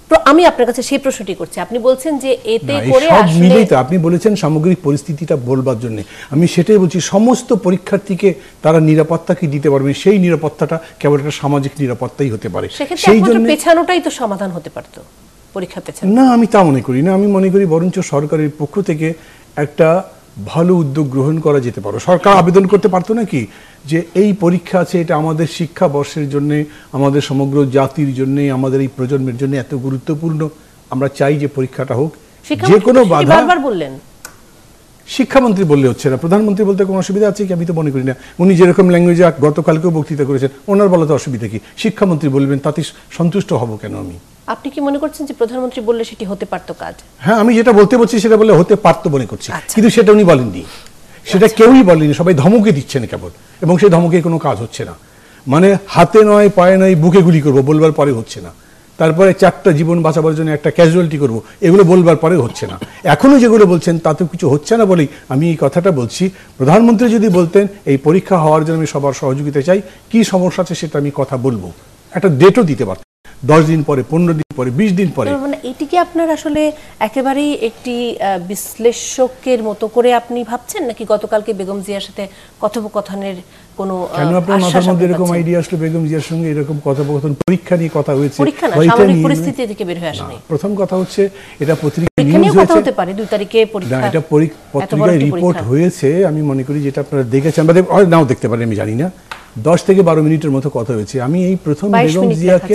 আমি আপনার কাছে সেই প্রশ্নটি করছি, আপনি বলছেন যে এতে না, এই করে সব আসলে মিলেই তো আপনি বলেছেন সামগ্রিক পরিস্থিতিটা বলবার জন্য, আমি সেটাই বলছি সমস্ত পরীক্ষার্থীকে তারা নিরাপত্তা কি দিতে পারবে, সেই নিরাপত্তাটা কেবল একটা সামাজিক নিরাপত্তাই হতে পারে। সেক্ষেত্রে সেই একমাত্র জন্য পেছানোটাই তো সমাধান হতে পারতো, পরীক্ষা পেছানো। না, আমি তা মনে করি না। আমি মনে করি বরঞ্চ সরকারের পক্ষ থেকে একটা ভালো উদ্যোগ গ্রহণ করা যেতে পারে। সরকার আবেদন করতে পারতো নাকি যে এই পরীক্ষা আছে, এটা আমাদের শিক্ষাবর্ষের জন্য, আমাদের সমগ্র জাতির জন্য, আমাদের এই প্রজন্মের জন্য এত গুরুত্বপূর্ণ, আমরা চাই যে পরীক্ষাটা হোক। যে কোনো বাধা বারবার বললেন শিক্ষামন্ত্রী বললে হচ্ছে না, প্রধানমন্ত্রী বলতে কোনো অসুবিধা আছে কি? আমি তো মনে করি না। উনি যেরকম ল্যাঙ্গুয়েজে গতকালকেও বক্তৃতা করেছেন, ওনার বলাতে অসুবিধা কি? শিক্ষামন্ত্রী বলবেন, তাতে সন্তুষ্ট হব কেন আমি? আপনি কি মনে করছেন যে প্রধানমন্ত্রী বললে সেটি হতে পারতো কাজ? হ্যাঁ, আমি যেটা বলতে বলছি সেটা বললে হতে পারতো মনে করছি, কিন্তু সেটা উনি বলেননি, সেটা কেউই বলেনি, সবাই ধমকে দিচ্ছেন কেবল, এবং সেই ধমকে কোনো কাজ হচ্ছে না। মানে হাতে নয়, পায়ে নয়, বুকে গুলি করবো বলবার পরে হচ্ছে না, তারপরে চারটা জীবন বাঁচাবার জন্য একটা ক্যাজুয়ালিটি করবো, এগুলো বলবার পরে হচ্ছে না। এখনো যেগুলো বলছেন তাতে কিছু হচ্ছে না বলেই আমি এই কথাটা বলছি। প্রধানমন্ত্রী যদি বলতেন এই পরীক্ষা হওয়ার জন্য আমি সবার সহযোগিতা চাই, কি সমস্যা আছে সেটা আমি কথা বলবো, একটা ডেটও দিতে পারতাম, দশ দিন পরে, পনেরো দিন পরে, বিশ দিন পরে। মানে এটিকে আপনার আসলে একেবারেই একটি বিশ্লেষকের মতো করে আপনি ভাবছেন, নাকি গতকালকে বেগম জিয়ার সাথে কথোপকথনের কোনো কেন আপনার মাথার মধ্যে এরকম আইডিয়া আসলো বেগম জিয়ার সঙ্গে এরকম কথোপকথন? পরীক্ষা নিয়ে কথা হয়েছে, পরীক্ষা না, স্বাভাবিক পরিস্থিতি থেকে বের হয়ে আসেনি। প্রথম কথা হচ্ছে এটা পত্রিকায় পরীক্ষা নিয়ে নিউজ কথা হয়েছে, হতে পারে, দুই তারিখে পরীক্ষা, না এটা পত্রিকায় রিপোর্ট হয়েছে, আমি মনে করি যেটা আপনারা দেখেছেন বা নাও দেখতে পারেন, আমি জানি না, দশ থেকে বারো মিনিটের মতো কথা হয়েছে। আমি এই প্রথম বেগম জিয়াকে,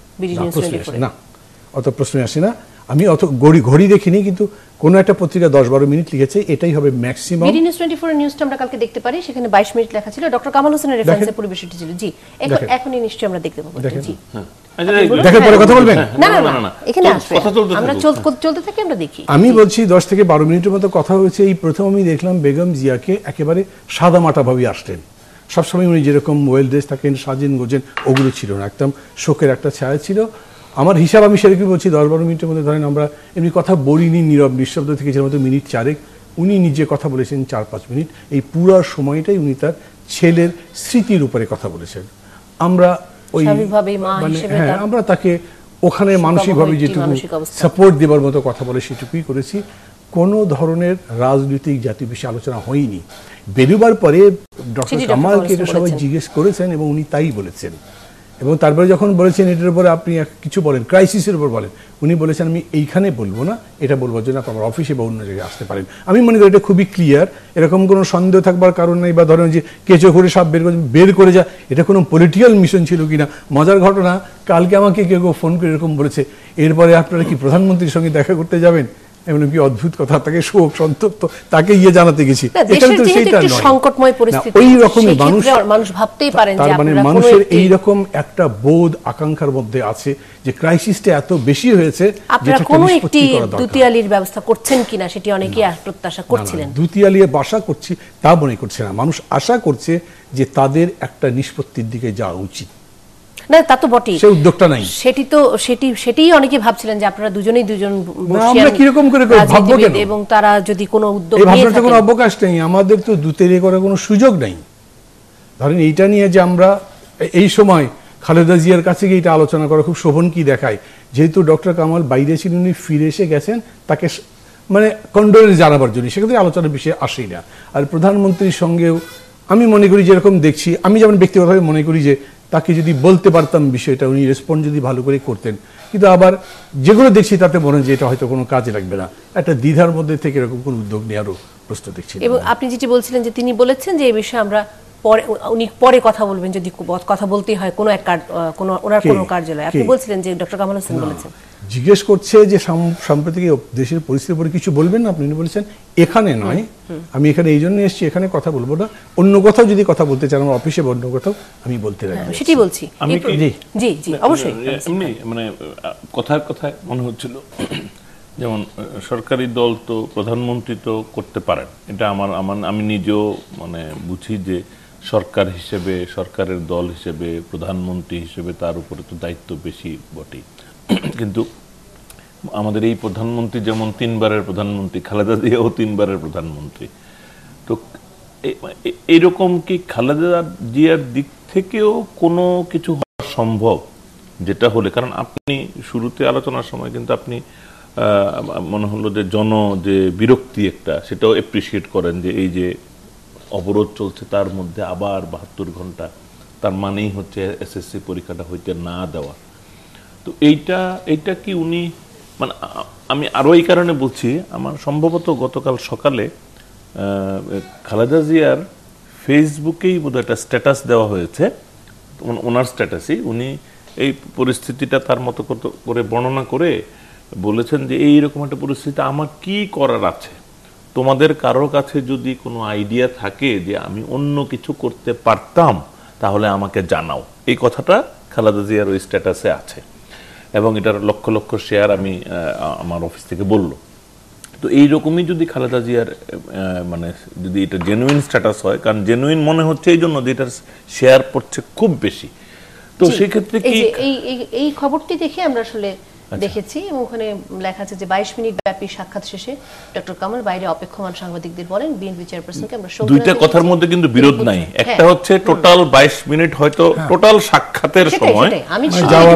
না অত প্রশ্ন আসে না, আমি অত ঘড়ি ঘড়ি দেখিনি, কিন্তু কোন একটা পত্রিকা দশ বারো মিনিট লিখেছে, এটাই হবে maximum. BD news twenty four এর নিউজটা আমরা কালকে দেখতে পারি, সেখানে বাইশ মিনিট লেখা ছিল, ডক্টর কামাল হোসেনের রেফারেন্সে পরিবেশিত ছিল। জি, এখন এখনই নিশ্চয়ই আমরা দেখতে পাবো। জি, দেখেন পরে কথা বলবেন। না না না, এখানে আসবে, আমরা চলতে থাকি, আমরা দেখি। আমি বলছি দশ থেকে বারো মিনিটের মতো কথা হয়েছে। এই প্রথম আমি দেখলাম বেগম জিয়াকে একেবারে সাদামাটা ভাবে আসতেন। সবসময় উনি যেরকম ওয়েল ড্রেস থাকেন, সাজেন গোজেন, ওগুলো ছিল না, একদম শোকের একটা ছায়া ছিল। আমার হিসাব আমি সেরকম বলছি, দশ বারো মিনিটের মধ্যে ধরেন আমরা এমনি কথা বলিনি, নীরব নিঃশব্দ থেকেছে মতো মিনিট চারেক, উনি নিজে কথা বলেছেন চার পাঁচ মিনিট। এই পুরো সময়টাই উনি তার ছেলের স্মৃতির উপরে কথা বলেছেন। আমরা ওই মানে হ্যাঁ আমরা তাকে ওখানে মানসিকভাবে যেটুকু সাপোর্ট দেবার মতো কথা বলে সেটুকুই করেছি। কোনো ধরনের রাজনৈতিক জাতীয় বিষয়ে আলোচনা হয়নি। বেরোবার পরে ডক্টর কামালকে এটা সবাই জিজ্ঞেস করেছেন এবং উনি তাই বলেছেন। এবং তারপরে যখন বলেছেন এটার উপরে আপনি কিছু বলেন, ক্রাইসিসের উপর বলেন, উনি বলেছেন আমি এইখানে বলবো না, এটা বলবার জন্য আপনার অফিসে বা অন্য জায়গায় আসতে পারেন। আমি মনে করি এটা খুবই ক্লিয়ার, এরকম কোনো সন্দেহ থাকবার কারণ নেই। বা ধরেন যে কেঁচো করে সাপ বের করে বের করে যা, এটা কোনো পলিটিক্যাল মিশন ছিল কিনা। মজার ঘটনা, কালকে আমাকে কেউ কেউ ফোন করে এরকম বলেছে, এরপরে আপনারা কি প্রধানমন্ত্রীর সঙ্গে দেখা করতে যাবেন? এমন কি অদ্ভুত কথা, তাকে শোক সন্তপ্ত তাকে গিয়ে জানাতে গেছি। সংকটময় পরিস্থিতি, ওই রকমই মানুষ মানুষ ভাবতেই পারেন যে মানে মানুষের এইরকম একটা বোধ আকাঙ্ক্ষার মধ্যে আছে যে ক্রাইসিসটা এত বেশি হয়েছে, আপনারা কোনো একটি দুতিয়ালির ব্যবস্থা করছেন কিনা সেটি অনেকেই প্রত্যাশা করছিলেন। দুতিয়ালির বাসা করছি তা মনে করছে না, মানুষ আশা করছে যে তাদের একটা নিষ্পত্তির দিকে যাওয়া উচিত। না তা তো বটেই, সেই উদ্যোগটা নাই। সেটি তো সেটি সেটিই অনেকে ভাবছিলেন যে আপনারা দুজনেই দুজন আমরা কিরকম করে ভাববো কেন, এবং তারা যদি কোনো উদ্যোগ নিয়ে থাকেন, কোনো অবকাশ নেই, আমাদের তো দুতেরি করার কোনো সুযোগ নাই। ধরেন এইটা নিয়ে যে আমরা এই সময় খালেদা জিয়ার কাছে গিয়ে এটা আলোচনা করা খুব শোভন কি দেখায়, যেহেতু ডক্টর কামাল বাইরে ছিলেন, উনি ফিরে এসে গেছেন তাকে মানে কন্ডোলেন্স জানাবার জন্য, সেক্ষেত্রে আলোচনার বিষয়ে আসেই না। আর প্রধানমন্ত্রীর সঙ্গেও আমি মনে করি যেরকম দেখছি, আমি যেমন ব্যক্তিগতভাবে মনে করি যে তাকে যদি বলতে পারতাম বিষয়টা, উনি রেসপন্ড যদি ভালো করে করতেন। কিন্তু আবার যেগুলো দেখছি তাতে মনে হয় যে এটা হয়তো কোনো কাজে লাগবে না, একটা দ্বিধার মধ্যে থেকে এরকম কোনো উদ্যোগ নেওয়ারও প্রশ্ন দেখছি। এবং আপনি যেটি বলছিলেন যে তিনি বলেছেন যে এই বিষয়ে আমরা পরে, উনি পরে কথা বলবেন যদি কথা বলতেই হয় কোনো এক কোনো ওনার কোনো কার্যালয়ে। আপনি বলছিলেন যে ডক্টর কামাল হোসেন বলেছেন, জিজ্ঞেস করছে যে সাম্প্রতিক দেশের পরিস্থিতির উপরে কিছু বলবেন না, আপনি বলেছেন এখানে নয়, আমি এখানে এই জন্য এসেছি, এখানে কথা বলবো না, অন্য কোথাও যদি কথা বলতে চান আমার অফিসে অন্য কোথাও আমি বলতে রাজি। সেটি বলছি আমি জি জি অবশ্যই। এমনি মানে কথার কথায় মনে হচ্ছিল যেমন সরকারি দল তো প্রধানমন্ত্রী তো করতে পারেন, এটা আমার আমার আমি নিজেও মানে বুঝি যে সরকার হিসেবে, সরকারের দল হিসেবে, প্রধানমন্ত্রী হিসেবে তার উপরে তো দায়িত্ব বেশি বটেই। কিন্তু আমাদের এই প্রধানমন্ত্রী যেমন তিনবারের প্রধানমন্ত্রী, খালেদা জিয়াও তিনবারের প্রধানমন্ত্রী, তো এইরকম কি খালেদা জিয়ার দিক থেকেও কোনো কিছু হওয়া সম্ভব? যেটা হলে, কারণ আপনি শুরুতে আলোচনার সময় কিন্তু আপনি মনে হলো যে জন যে বিরক্তি একটা, সেটাও এপ্রিসিয়েট করেন যে এই যে অবরোধ চলছে তার মধ্যে আবার বাহাত্তর ঘন্টা, তার মানেই হচ্ছে এসএসসি পরীক্ষাটা হইতে না দেওয়া। তো এইটা এইটা কি উনি মানে, আমি আরও এই কারণে বলছি, আমার সম্ভবত গতকাল সকালে খালেদা জিয়ার ফেসবুকেই বোধহয় একটা স্ট্যাটাস দেওয়া হয়েছে, ওনার স্ট্যাটাসই উনি এই পরিস্থিতিটা তার মতো করে বর্ণনা করে বলেছেন যে এইরকম একটা পরিস্থিতি আমার কি করার আছে, তোমাদের কারোর কাছে যদি কোনো আইডিয়া থাকে যে আমি অন্য কিছু করতে পারতাম তাহলে আমাকে জানাও। এই কথাটা খালেদা জিয়ার ওই স্ট্যাটাসে আছে এবং এটার লক্ষ লক্ষ শেয়ার আমি আমার অফিস থেকে বলল। তো এইরকমই যদি খালেদা জিয়ার মানে যদি এটা জেনুইন স্ট্যাটাস হয়, কারণ জেনুইন মনে হচ্ছে এই জন্য যে এটার শেয়ার পড়ছে খুব বেশি, তো সেক্ষেত্রে কি এই খবরটি দেখে আমরা আসলে দেখেছি এবং ওখানে লেখা আছে যে বাইশ মিনিট ব্যাপী সাক্ষাৎ শেষে ডক্টর কামাল বাইরে অপেক্ষমান সাংবাদিকদের বলেন বিএনপি চেয়ারপারসনকে আমরা দুইটা কথার মধ্যে কিন্তু বিরোধ নাই, একটা হচ্ছে টোটাল বাইশ মিনিট হয়তো টোটাল সাক্ষাতের সময়, আমি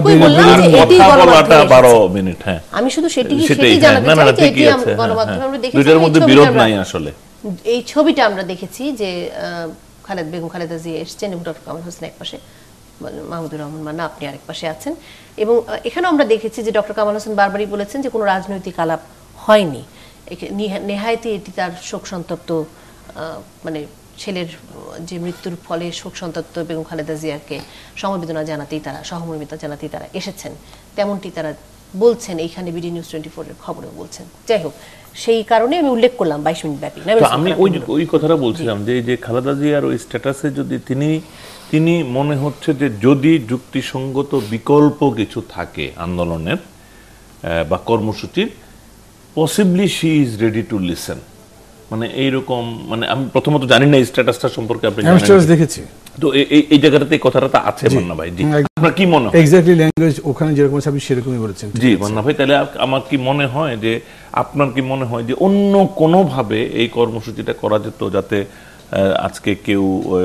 কথা বলাটা বারো মিনিট। হ্যাঁ, আমি শুধু সেটি সেটি জানাতে চাই যে এটি গণমাধ্যমে আমরা দেখেছি, দুইটার মধ্যে বিরোধ নাই আসলে। এই ছবিটা আমরা দেখেছি যে খালেদ বেগম খালেদা জিয়া এসেছেন এবং ডক্টর কামাল হোসেন একপাশে, মাহমুদুর রহমান মান্না আপনি আরেক পাশে আছেন, এবং এখানে আমরা দেখেছি যে ডক্টর কামাল হোসেন বারবারই বলেছেন যে কোনো রাজনৈতিক আলাপ হয়নি, নেহায়েতি এটি তার শোক সন্তপ্ত মানে ছেলের যে মৃত্যুর ফলে শোক সন্তপ্ত বেগম খালেদা জিয়াকে সমবেদনা জানাতেই তারা সহমর্মিতা জানাতেই তারা এসেছেন, তেমনটি তারা বলছেন এইখানে বিডি নিউজ টোয়েন্টি ফোর এর খবরেও বলছেন। যাই হোক, সেই কারণে আমি উল্লেখ করলাম বাইশ মিনিট ব্যাপী। আমি ওই ওই কথাটা বলছিলাম যে যে খালেদা জিয়ার ওই স্ট্যাটাসে যদি তিনি তিনি মনে হচ্ছে যে যদি যুক্তিসঙ্গত বিকল্প কিছু থাকে আন্দোলনের বা কর্মসূচির, possibly she is ready to listen, মানে এইরকম, মানে আমি প্রথমত জানি না স্ট্যাটাসটা সম্পর্কে আপনি দেখেছি, তো এই এই জায়গাটাতে এই কথাটা আছে মান্না ভাই। জি, আপনার কি মনে হয়? এক্স্যাক্টলি ল্যাঙ্গুয়েজ ওখানে যেরকম আছে আপনি সেরকমই বলেছেন। জি মান্না ভাই, তাহলে আমার কি মনে হয় যে আপনার কি মনে হয় যে অন্য কোনোভাবে এই কর্মসূচিটা করা যেত যাতে আজকে কেউ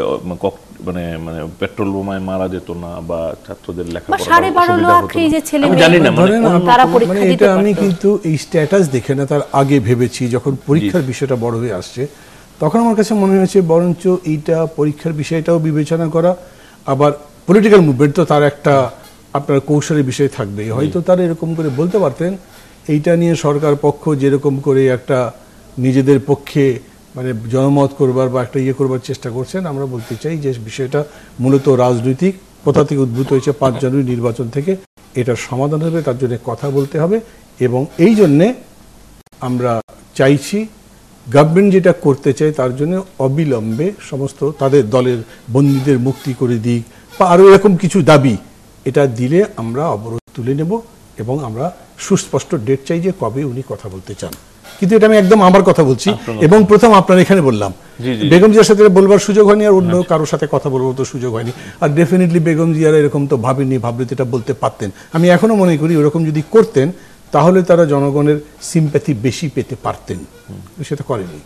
মানে মানে পেট্রোল বোমায় মারা যেত না বা ছাত্রদের লেখাপড়া জানি না, মানে এটা আমি কিন্তু এই স্ট্যাটাস দেখে না, তার আগে ভেবেছি যখন পরীক্ষার বিষয়টা বড় হয়ে আসছে তখন আমার কাছে মনে হয়েছে বরঞ্চ এইটা পরীক্ষার বিষয়টাও বিবেচনা করা, আবার পলিটিক্যাল মুভমেন্ট তো তার একটা আপনার কৌশলের বিষয় থাকবে, হয়তো তারা এরকম করে বলতে পারতেন এইটা নিয়ে সরকার পক্ষ যেরকম করে একটা নিজেদের পক্ষে মানে জনমত করবার বা একটা ইয়ে করবার চেষ্টা করছেন, আমরা বলতে চাই যে বিষয়টা মূলত রাজনৈতিক, কোথা থেকে উদ্ভূত হয়েছে পাঁচ জানুয়ারি নির্বাচন থেকে, এটার সমাধান হবে, তার জন্য কথা বলতে হবে, এবং এই জন্যে আমরা চাইছি গভর্নমেন্ট যেটা করতে চায় তার জন্য অবিলম্বে সমস্ত তাদের দলের বন্দীদের মুক্তি করে দিক বা আরও এরকম কিছু দাবি, এটা দিলে আমরা অবরোধ তুলে নেব এবং আমরা সুস্পষ্ট ডেট চাই যে কবে উনি কথা বলতে চান। কিন্তু এটা আমি একদম আমার কথা বলছি, এবং প্রথম আপনার এখানে বললাম বেগম জিয়ার সাথে বলবার সুযোগ হয়নি, আর অন্য কারোর সাথে কথা বলবার তো সুযোগ হয়নি, আর ডেফিনেটলি বেগম জিয়ারা এরকম তো ভাবেননি, ভাবলে তো এটা বলতে পারতেন। আমি এখনো মনে করি ওরকম যদি করতেন তাহলে তারা জনগণের সিম্প্যাথি বেশি পেতে পারতেন, সেটা করেনি।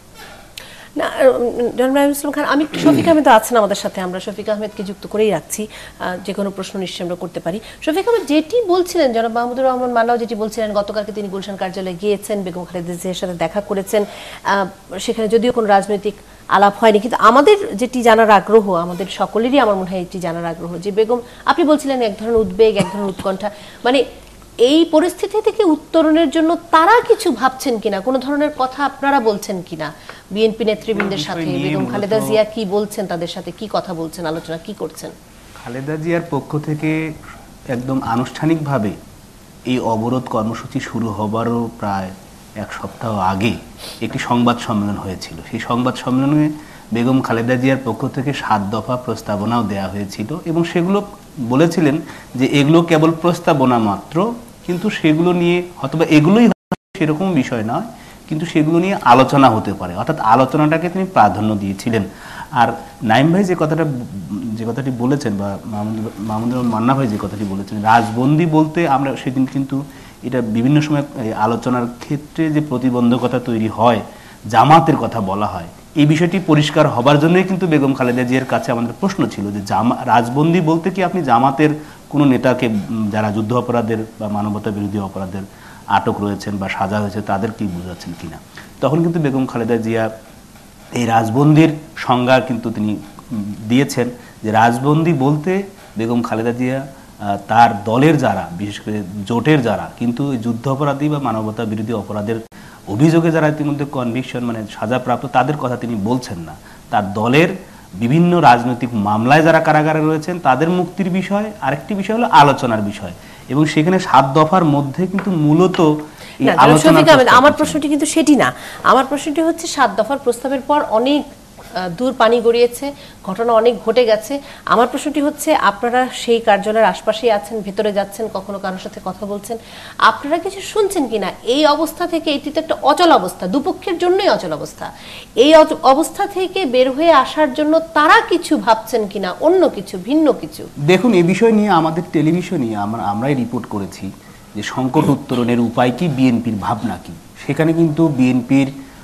না জনাব ইসলাম খান, আমি শফিক আহমেদ আছেন আমাদের সাথে, আমরা শফিক আহমেদকে যুক্ত করেই রাখছি, যে কোনো প্রশ্ন নিশ্চয়ই আমরা করতে পারি। শফিক আহমেদ যেটি বলছিলেন, জনাব মাহমুদুর রহমান মান্নাও যেটি বলছিলেন, গতকালকে তিনি গুলশান কার্যালয়ে গিয়েছেন, বেগম খালেদা জিয়ার সাথে দেখা করেছেন, সেখানে যদিও কোনো রাজনৈতিক আলাপ হয়নি, কিন্তু আমাদের যেটি জানার আগ্রহ, আমাদের সকলেরই আমার মনে হয় এটি জানার আগ্রহ যে বেগম, আপনি বলছিলেন এক ধরনের উদ্বেগ, এক ধরনের উৎকণ্ঠা, মানে এই পরিস্থিতি থেকে উত্তরণের জন্য তারা কিছু ভাবছেন কিনা, কোনো ধরনের কথা আপনারা বলছেন কিনা বিএনপি নেতৃবৃন্দের সাথে, বেগম খালেদা জিয়া কি বলছেন, তাদের সাথে কি কথা বলছেন, আলোচনা কি করছেন? খালেদা জিয়ার পক্ষ থেকে একদম আনুষ্ঠানিকভাবে এই অবরোধ কর্মসূচি শুরু হবারও প্রায় এক সপ্তাহ আগে একটি সংবাদ সম্মেলন হয়েছিল। সেই সংবাদ সম্মেলনে বেগম খালেদা জিয়ার পক্ষ থেকে সাত দফা প্রস্তাবনাও দেয়া হয়েছিল এবং সেগুলো বলেছিলেন যে এগুলো কেবল প্রস্তাবনা মাত্র, কিন্তু সেগুলো নিয়ে অথবা এগুলোই সেরকম বিষয় নয়, কিন্তু সেগুলো নিয়ে আলোচনা হতে পারে, অর্থাৎ আলোচনাটাকে তিনি প্রাধান্য দিয়েছিলেন। আর নাইম ভাই যে কথাটা যে কথাটি বলেছেন বা মাহমুদুর মান্না ভাই যে কথাটি বলেছেন, রাজবন্দী বলতে আমরা সেদিন কিন্তু এটা বিভিন্ন সময় আলোচনার ক্ষেত্রে যে প্রতিবন্ধকতা তৈরি হয়, জামাতের কথা বলা হয়, এই বিষয়টি পরিষ্কার হবার জন্যই কিন্তু বেগম খালেদা জিয়ার কাছে আমাদের প্রশ্ন ছিল যে জামা রাজবন্দী বলতে কি আপনি জামাতের কোনো নেতাকে যারা যুদ্ধ অপরাধের বা মানবতা বিরোধী অপরাধের আটক রয়েছেন বা সাজা হয়েছে তাদের কি বোঝাচ্ছেন কিনা। তখন কিন্তু বেগম খালেদা জিয়া এই রাজবন্দির সংজ্ঞা কিন্তু তিনি দিয়েছেন যে রাজবন্দি বলতে বেগম খালেদা জিয়া তার দলের যারা, বিশেষ করে জোটের যারা কিন্তু যুদ্ধ অপরাধী বা মানবতা বিরোধী অপরাধের অভিযোগে যারা ইতিমধ্যে কনভিকশন মানে সাজাপ্রাপ্ত তাদের কথা তিনি বলছেন না, তার দলের বিভিন্ন রাজনৈতিক মামলায় যারা কারাগারে রয়েছেন তাদের মুক্তির বিষয়। আরেকটি বিষয় হলো আলোচনার বিষয়, এবং সেখানে সাত দফার মধ্যে কিন্তু মূলত আমার প্রশ্নটি কিন্তু সেটি না। আমার প্রশ্নটি হচ্ছে সাত দফার প্রস্তাবের পর অনেক দূর পানি গড়িয়েছে, ঘটনা অনেক ঘটে গেছে। আমার প্রশ্নটি হচ্ছে আপনারা সেই কার্যালয়ের আশপাশেই আছেন, ভেতরে যাচ্ছেন, কখনো কারোর সাথে কথা বলছেন, আপনারা কিছু শুনছেন কিনা এই অবস্থা থেকে? এটি তো একটা অচল অবস্থা, দুপক্ষের জন্যই অচল অবস্থা। এই অবস্থা থেকে বের হয়ে আসার জন্য তারা কিছু ভাবছেন কিনা, অন্য কিছু, ভিন্ন কিছু? দেখুন, এই বিষয় নিয়ে আমাদের টেলিভিশনে আমরা আমরাই রিপোর্ট করেছি যে সংকট উত্তরণের উপায় কি, বিএনপির ভাবনা কি। সেখানে কিন্তু বিএনপির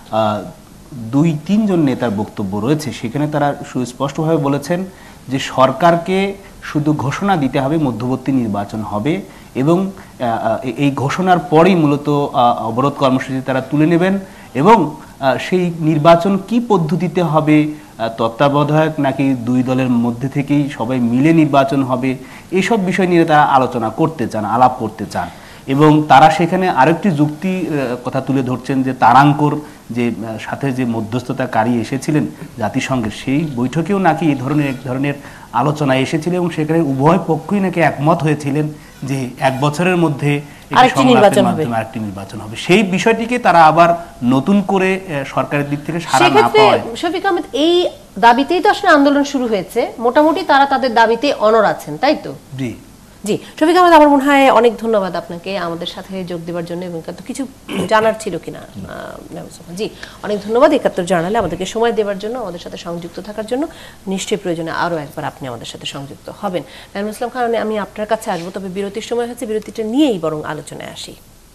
দুই তিনজন নেতার বক্তব্য রয়েছে, সেখানে তারা সুস্পষ্টভাবে বলেছেন যে সরকারকে শুধু ঘোষণা দিতে হবে মধ্যবর্তী নির্বাচন হবে, এবং এই ঘোষণার পরেই মূলত অবরোধ কর্মসূচি তারা তুলে নেবেন, এবং সেই নির্বাচন কি পদ্ধতিতে হবে, তত্ত্বাবধায়ক নাকি দুই দলের মধ্যে থেকেই সবাই মিলে নির্বাচন হবে, এইসব বিষয় নিয়ে তারা আলোচনা করতে চান, আলাপ করতে চান। এবং তারা সেখানে আরেকটি যুক্তি কথা তুলে ধরছেন যে তারাঙ্কর যে সাথে যে মধ্যস্থতাকারী এসেছিলেন জাতিসংঘের, সেই বৈঠকেও নাকি এই ধরনের এক ধরনের আলোচনা এসেছিল, এবং সেখানে উভয় পক্ষই নাকি একমত হয়েছিলেন যে এক বছরের মধ্যে আরেকটি নির্বাচন হবে। সেই বিষয়টিকে তারা আবার নতুন করে সরকারের দিক থেকে সাড়া না পাওয়ায়, শফিক আহমেদ, এই দাবিতেই তো আসলে আন্দোলন শুরু হয়েছে। মোটামুটি তারা তাদের দাবিতে অনড় আছেন, তাই তো? জি জি শফিক আহমেদ, আমার মনে হয় অনেক ধন্যবাদ আপনাকে আমাদের সাথে যোগ দেওয়ার জন্য, এবং কিছু জানার ছিল কিনা। জি অনেক ধন্যবাদ একাত্তর জার্নালে আমাদেরকে সময় দেওয়ার জন্য, আমাদের সাথে সংযুক্ত থাকার জন্য। নিশ্চয়ই প্রয়োজনে আরও একবার আপনি আমাদের সাথে সংযুক্ত হবেন। নাইমুল ইসলাম খান, আমি আপনার কাছে আসবো, তবে বিরতির সময় হচ্ছে, বিরতিটা নিয়েই বরং আলোচনায় আসি।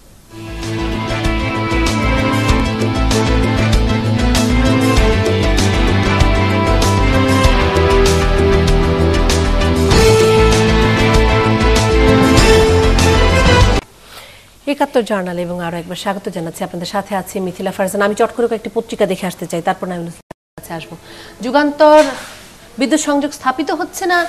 একাত্তর জার্নাল এবং আরো একবার স্বাগত জানাচ্ছি। আপনাদের সাথে আছে মিথিলা ফারজানা। আমি চট করে একটি পত্রিকা দেখে আসতে চাই, তারপর আমি কাছে আসবো। যুগান্তর, বিদ্যুৎ সংযোগ স্থাপিত হচ্ছে না,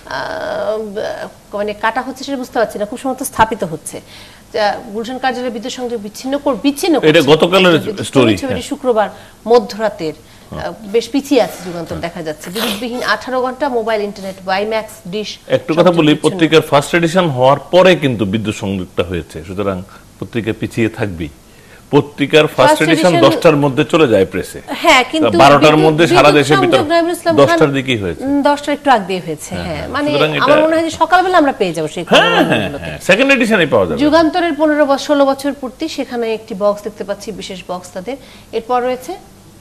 মানে কাটা হচ্ছে সেটা বুঝতে পারছি না, খুব সম্ভবত স্থাপিত হচ্ছে। গুলশান কার্যালয়ে বিদ্যুৎ সংযোগ বিচ্ছিন্ন বিচ্ছিন্ন এটা গতকালের স্টোরি, শুক্রবার মধ্যরাতের, বেশ পিছিয়ে আছে যুগান্তর, দেখা যাচ্ছে বিদ্যুৎবিহীন আঠারো ঘন্টা, মোবাইল ইন্টারনেট ওয়াইম্যাক্স ডিশ। একটু কথা বলি, পত্রিকার ফার্স্ট এডিশন হওয়ার পরে কিন্তু বিদ্যুৎ সংযোগটা হয়েছে, সুতরাং পত্রিকা পিছিয়ে থাকবেই। পত্রিকার ফার্স্ট এডিশন দশটার মধ্যে চলে যায় প্রেসে, হ্যাঁ, কিন্তু বারোটার মধ্যে সারা দেশে দশটার দিকেই হয়েছে, দশটার একটু আগে দিয়ে হয়েছে। হ্যাঁ, মানে আমার মনে হয় যে সকালবেলা আমরা পেয়ে যাবো সেই খবরগুলোতে, সেকেন্ড এডিশনই পাওয়া যাবে। যুগান্তরের পনেরো বছর ষোলো বছর পূর্তি, সেখানে একটি বক্স দেখতে পাচ্ছি, বিশেষ বক্স তাদের। এরপর রয়েছে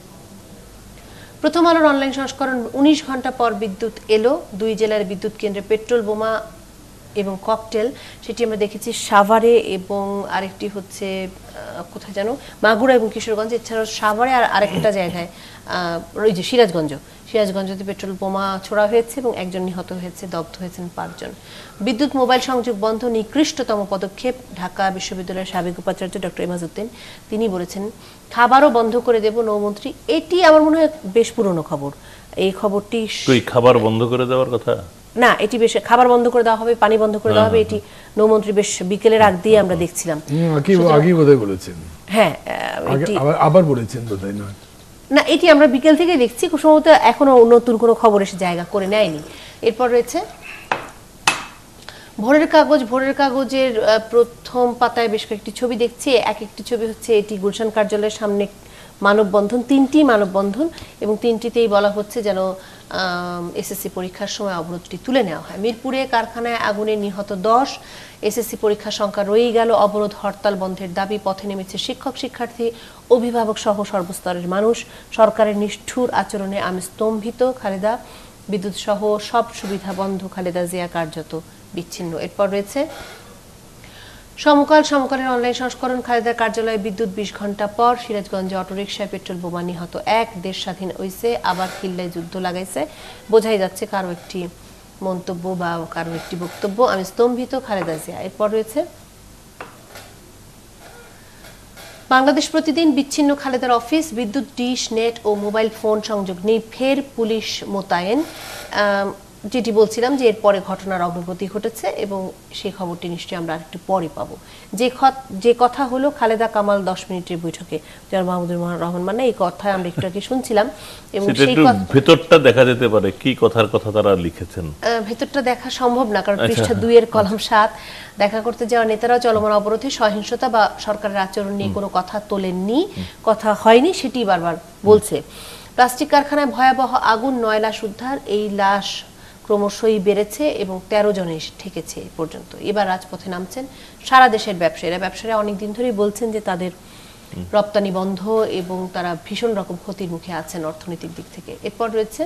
প্রথম আলোর অনলাইন সংস্করণ, উনিশ ঘন্টা পর বিদ্যুৎ এলো, দুই জেলার বিদ্যুৎ কেন্দ্রে পেট্রোল বোমা এবং ককটেল, সেটি আমরা দেখেছি সাভারে, এবং আরেকটি হচ্ছে কোথায় যেন, মাগুরা এবং কিশোরগঞ্জ। এছাড়াও সাভারে আর আরেকটা জায়গায় ওই যে সিরাজগঞ্জ, সিরাজগঞ্জতে পেট্রোল বোমা ছোড়া হয়েছে এবং একজন নিহত হয়েছে, দগ্ধ হয়েছেন পাঁচজন। বিদ্যুৎ মোবাইল সংযোগ বন্ধ নিকৃষ্টতম পদক্ষেপ, ঢাকা বিশ্ববিদ্যালয়ের সাবেক উপাচার্য ডক্টর এমাজউদ্দিন তিনি বলেছেন। খাবারও বন্ধ করে দেব নৌমন্ত্রী, এটি আমার মনে হয় বেশ পুরনো খবর। এই খবরটি খাবার বন্ধ করে দেওয়ার কথা না, এটি বেশ, খাবার বন্ধ করে দেওয়া হবে, পানি বন্ধ করে দেওয়া হবে, এটি নৌমন্ত্রী বেশ বিকেলের আগ দিয়ে আমরা দেখছিলাম। আগে বোধহয় বলেছেন, হ্যাঁ আবার বলেছেন বোধহয়, না না এটি আমরা বিকেল থেকে দেখছি, খুব সম্ভবত এখনো নতুন কোনো খবর এসে জায়গা করে নেয়নি। এরপর রয়েছে ভোরের কাগজ, ভোরের কাগজের প্রথম পাতায় বেশ কয়েকটি ছবি দেখছি। এক একটি ছবি হচ্ছে, এটি গুলশান কার্যালয়ের সামনে মানববন্ধন, তিনটি মানববন্ধন, এবং তিনটিতেই বলা হচ্ছে যেন এসএসসি পরীক্ষার সময় অবরোধটি তুলে নেওয়া হয়। মিরপুরে কারখানায় আগুনে নিহত দশ, এসএসসি পরীক্ষার সংখ্যা রয়েই গেল, অবরোধ হরতাল বন্ধের দাবি, পথে নেমেছে শিক্ষক শিক্ষার্থী অভিভাবক সহ সর্বস্তরের মানুষ। সরকারের নিষ্ঠুর আচরণে আমি স্তম্ভিত, খালেদা, বিদ্যুৎ সহ সব সুবিধা বন্ধ, খালেদা জিয়া কার্যত বিচ্ছিন্ন। এরপর রয়েছে সমকাল সমকালের অনলাইন সংস্করণ। খালেদার কার্যালয়ে বিদ্যুৎ বিশ ঘন্টা পর সিরাজগঞ্জে অটোরিকশায় পেট্রোল বোমা নিহত এক। দেশ স্বাধীন হইছে, আবার খিল্লায় যুদ্ধ লাগাইছে। বোঝাই যাচ্ছে কারো একটি মন্তব্য বা কারো একটি বক্তব্য। আমি স্তম্ভিত, খালেদা জিয়া। এরপর রয়েছে বাংলাদেশ প্রতিদিন। বিচ্ছিন্ন খালেদার অফিস, বিদ্যুৎ, ডিশ, নেট ও মোবাইল ফোন সংযোগ নেই, ফের পুলিশ মোতায়েন। যেটি বলছিলাম যে এরপরে ঘটনার অগ্রগতি ঘটেছে এবং সেই খবরটি নিশ্চয়ই আমরা আরেকটু পরে পাবো। যে যে কথা হলো খালেদা কামাল দশ মিনিটের বৈঠকে, যার মাহমুদুর রহমান মান্না, এই কথা আমরা একটু আগে শুনছিলাম এবং সেই ভেতরটা দেখা যেতে পারে কি কথার কথা তারা লিখেছেন। ভেতরটা দেখা সম্ভব না, কারণ পৃষ্ঠা দুই এর কলম সাত। দেখা করতে যাওয়া নেতারাও চলমান অবরোধে সহিংসতা বা সরকারের আচরণ নিয়ে কোনো কথা তোলেননি, কথা হয়নি, সেটি বারবার বলছে। প্লাস্টিক কারখানায় ভয়াবহ আগুন, নয় লাশ উদ্ধার। এই লাশ ক্রমশই বেড়েছে এবং তেরো জনে এসে ঠেকেছে এ পর্যন্ত। এবার রাজপথে নামছেন সারা দেশের ব্যবসায়ীরা। ব্যবসায়ীরা অনেকদিন ধরেই বলছেন যে তাদের রপ্তানি বন্ধ এবং তারা ভীষণ রকম ক্ষতির মুখে আছেন অর্থনৈতিক দিক থেকে। এরপর রয়েছে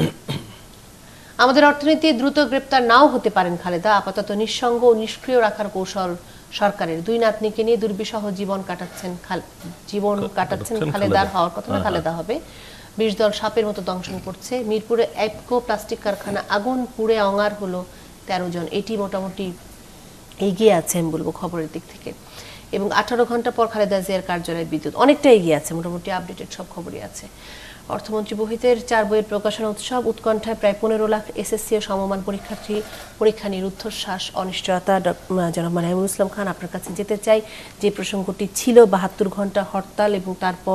আমাদের অর্থনীতি দ্রুত গ্রেপ্তার নাও হতে পারেন খালেদা, আপাতত নিঃসঙ্গ ও নিষ্ক্রিয় রাখার কৌশল সরকারের। দুই নাতনিকে নিয়ে দুর্বিষহ জীবন কাটাচ্ছেন জীবন কাটাচ্ছেন খালেদার হওয়ার কথা না, খালেদা হবে। বিশ দল সাপের মতো দংশন করছে। মিরপুরে এপকো প্লাস্টিক কারখানা আগুন, পুড়ে অঙার হলো তেরো জন। এটি মোটামুটি এগিয়ে আছে আমি বলবো খবরের দিক থেকে। এবং আঠারো ঘন্টা পর খালেদা জিয়ার কার্যালয়ে বিদ্যুৎ, অনেকটা এগিয়ে আছে, মোটামুটি আপডেটেড সব খবরই আছে। অর্থমন্ত্রী বহিতের চার বইয়ের প্রকাশনা উৎসব, উৎকণ্ঠায় প্রায় পনেরো লাখ এসএসসি ও সমমান পরীক্ষার্থী, পরীক্ষা নিয়ে রুদ্ধশ্বাস, অনিশ্চয়তা। জনাব মাহমুদুল ইসলাম খান, আপনার কাছে যেতে চাই, যে প্রসঙ্গটি ছিল বাহাত্তর ঘন্টা হরতাল এবং তারপর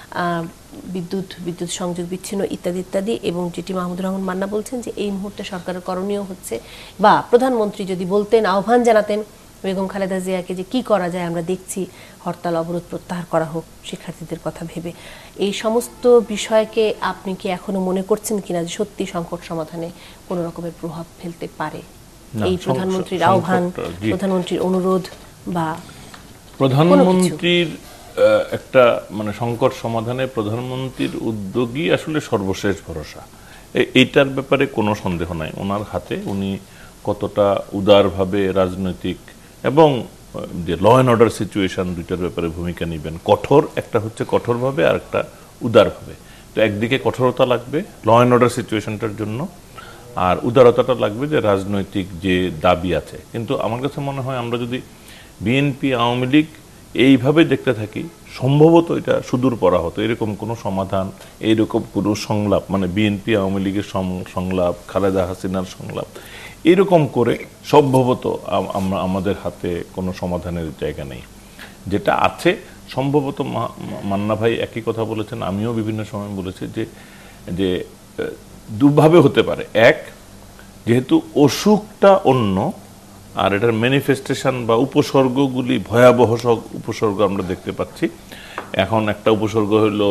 বিদ্যুৎ বিদ্যুৎ সংযোগ বিচ্ছিন্ন ইত্যাদি ইত্যাদি, এবং যেটি মাহমুদুর রহমান মান্না বলছেন যে এই মুহূর্তে সরকারের করণীয় হচ্ছে, বা প্রধানমন্ত্রী যদি বলতেন, আহ্বান জানাতেন বেগম খালেদা জিয়াকে যে কি করা যায়, আমরা দেখছি হরতাল অবরোধ প্রত্যাহার করা হোক শিক্ষার্থীদের কথা ভেবে। এই সমস্ত বিষয়কে আপনি কি এখনো মনে করছেন কিনা যে সত্যি সংকট সমাধানে কোনো রকমের প্রভাব ফেলতে পারে এই প্রধানমন্ত্রীর আহ্বান, প্রধানমন্ত্রীর অনুরোধ বা প্রধানমন্ত্রীর একটা মানে সংকট সমাধানে প্রধানমন্ত্রীর উদ্যোগই আসলে সর্বশেষ ভরসা। এইটার ব্যাপারে কোনো সন্দেহ নাই। ওনার হাতে উনি কতটা উদারভাবে রাজনৈতিক এবং যে ল অ্যান্ড অর্ডার সিচুয়েশন দুইটার ব্যাপারে ভূমিকা নেবেন, কঠোর একটা হচ্ছে কঠোরভাবে আর একটা উদারভাবে। তো একদিকে কঠোরতা লাগবে ল অ্যান্ড অর্ডার সিচুয়েশনটার জন্য, আর উদারতাটা লাগবে যে রাজনৈতিক যে দাবি আছে। কিন্তু আমার কাছে মনে হয় আমরা যদি বিএনপি আওয়ামী লীগ এইভাবে দেখতে থাকি, সম্ভবত এটা সুদূর পরা হতো। এরকম কোনো সমাধান, এইরকম কোনো সংলাপ, মানে বিএনপি আওয়ামী লীগের সংলাপ, খালেদা হাসিনার সংলাপ, এরকম করে সম্ভবত আমরা আমাদের হাতে কোনো সমাধানের জায়গা নেই। যেটা আছে সম্ভবত মান্না ভাই একই কথা বলেছেন, আমিও বিভিন্ন সময় বলেছি যে যে দুভাবে হতে পারে। এক, যেহেতু অসুখটা অন্য আর এটার ম্যানিফেস্টেশন বা উপসর্গগুলি ভয়াবহ সব উপসর্গ আমরা দেখতে পাচ্ছি। এখন একটা উপসর্গ হলো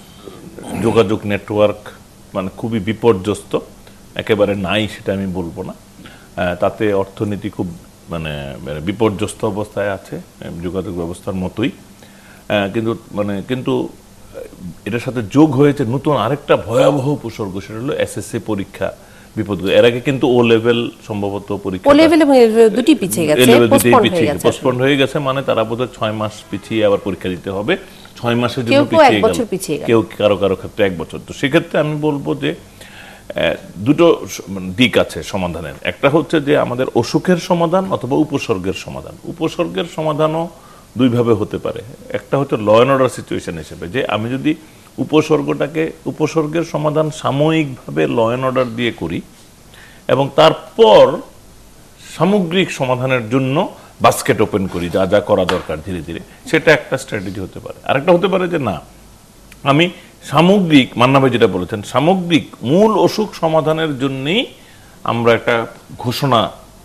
যোগাযোগ নেটওয়ার্ক মানে খুবই বিপর্যস্ত, একেবারে নাই সেটা আমি বলবো না, তাতে অর্থনীতি খুব মানে বিপর্যস্ত অবস্থায় আছে যোগাযোগ ব্যবস্থার মতোই। কিন্তু মানে কিন্তু এটার সাথে যোগ হয়েছে নতুন আরেকটা ভয়াবহ উপসর্গ, সেটা হলো এসএসসি পরীক্ষা বিপদ। এর আগে কিন্তু ও লেভেল সম্ভবত পরীক্ষা ও লেভেল এবং দুটি পিছিয়ে গেছে, পোস্টপন্ড হয়ে গেছে, মানে তারা বোধহয় ছয় মাস পিছিয়ে আবার পরীক্ষা দিতে হবে। ছয় মাসের জন্য পিছিয়ে গেল, কেউ কারো কারো ক্ষেত্রে এক বছর। তো সেক্ষেত্রে আমি বলবো যে দুটো দিক আছে সমাধানের। একটা হচ্ছে যে আমাদের অসুখের সমাধান অথবা উপসর্গের সমাধান। উপসর্গের সমাধানও দুইভাবে হতে পারে। একটা হচ্ছে ল অ্যান্ড অর্ডার সিচুয়েশন হিসেবে, যে আমি যদি উপসর্গটাকে উপসর্গের সমাধান সাময়িকভাবে ল অ্যান্ড অর্ডার দিয়ে করি এবং তারপর সামগ্রিক সমাধানের জন্য বাস্কেট ওপেন করি, যা যা করা দরকার ধীরে ধীরে, সেটা একটা স্ট্র্যাটেজি হতে পারে। আরেকটা হতে পারে যে না, আমি সামগ্রিক, মান্না ভাই যেটা বলেছেন, সামগ্রিক মূল অসুখ সমাধানের জন্যেই আমরা একটা ঘোষণা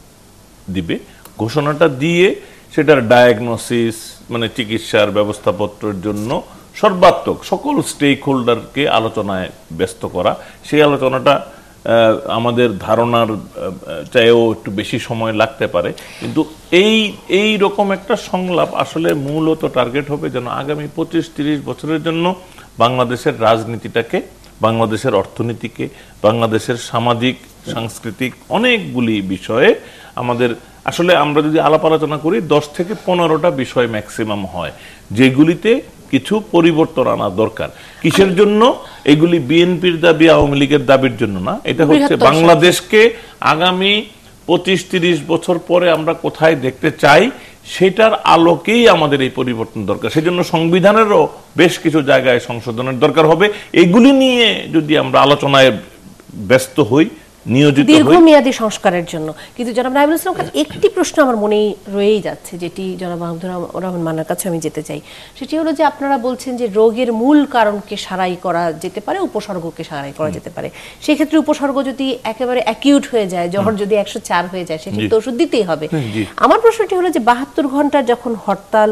দিবে। ঘোষণাটা দিয়ে সেটার ডায়াগনোসিস মানে চিকিৎসার ব্যবস্থাপত্রের জন্য সর্বাত্মক সকল স্টেক হোল্ডারকে আলোচনায় ব্যস্ত করা। সেই আলোচনাটা আমাদের ধারণার চাইও একটু বেশি সময় লাগতে পারে, কিন্তু এই এই রকম একটা সংলাপ আসলে মূলত টার্গেট হবে যেন আগামী পঁচিশ তিরিশ বছরের জন্য বাংলাদেশের রাজনীতিটাকে, বাংলাদেশের অর্থনীতিকে, বাংলাদেশের সামাজিক সাংস্কৃতিক অনেকগুলি বিষয়ে আমাদের আসলে আমরা যদি আলাপ আলোচনা করি দশ থেকে পনেরোটা বিষয় ম্যাক্সিমাম হয় যেগুলিতে কিছু পরিবর্তন আনা দরকার। কিসের জন্য? এগুলি বিএনপির দাবি, আওয়ামী লীগের দাবির জন্য না। এটা হচ্ছে বাংলাদেশকে আগামী পঁচিশ তিরিশ বছর পরে আমরা কোথায় দেখতে চাই সেটার আলোকেই আমাদের এই পরিবর্তন দরকার। সেজন্য সংবিধানেরও বেশ কিছু জায়গায় সংশোধনের দরকার হবে। এগুলি নিয়ে যদি আমরা আলোচনায় ব্যস্ত হই, নিয়োজিত হই দীর্ঘমেয়াদী সংস্কারের জন্য। কিন্তু জনাব নাইমুল ইসলাম খান, একটি প্রশ্ন আমার মনেই রয়েই যাচ্ছে, যেটি জনাব মাহমুদুর রহমান মান্নার কাছে আমি যেতে চাই। সেটি হলো যে আপনারা বলছেন যে রোগের মূল কারণকে সারাই করা যেতে পারে, উপসর্গকে সারাই করা যেতে পারে। সেক্ষেত্রে উপসর্গ যদি একেবারে অ্যাকিউট হয়ে যায়, জ্বর যদি একশো চার হয়ে যায়, সেক্ষেত্রে ওষুধ দিতেই হবে। আমার প্রশ্নটি হলো যে বাহাত্তর ঘন্টা যখন হরতাল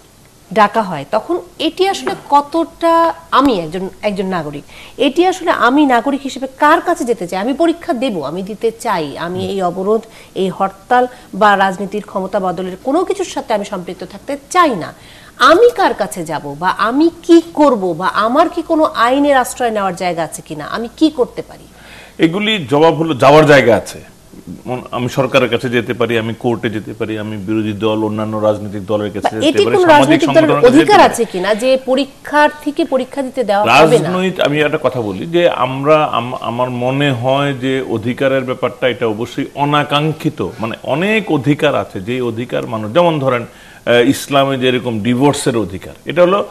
ডাকা হয় তখন এটি আসলে কতটা, আমি একজন একজন নাগরিক, এটি আসলে আমি নাগরিক হিসেবে কার কাছে যেতে চাই? আমি পরীক্ষা দেব, আমি দিতে চাই, আমি এই অবরোধ, এই হরতাল বা রাজনীতির ক্ষমতা বদলের কোনো কিছুর সাথে আমি সম্পৃক্ত থাকতে চাই না। আমি কার কাছে যাব বা আমি কি করব বা আমার কি কোনো আইনের আশ্রয় নেওয়ার জায়গা আছে কিনা, আমি কি করতে পারি? এগুলি জবাব হলো যাওয়ার জায়গা আছে। আমি সরকারের কাছে যেতে পারি, আমি কোর্টে যেতে পারি, আমি বিরোধী দল অন্যান্য রাজনৈতিক দলের কাছে যেতে পারি, সামাজিক সংগঠনের অধিকার আছে কিনা যে পরীক্ষার্থীকে পরীক্ষা দিতে দেওয়া হবে না? রাজনৈতিক, আমি একটা কথা বলি যে আমরা, আমার মনে হয় যে অধিকারের ব্যাপারটা এটা অবশ্যই অনাকাঙ্ক্ষিত। মানে অনেক অধিকার আছে যে অধিকার মানুষ, যেমন ধরেন ইসলামে যেরকম ডিভোর্সের অধিকার, এটা হলো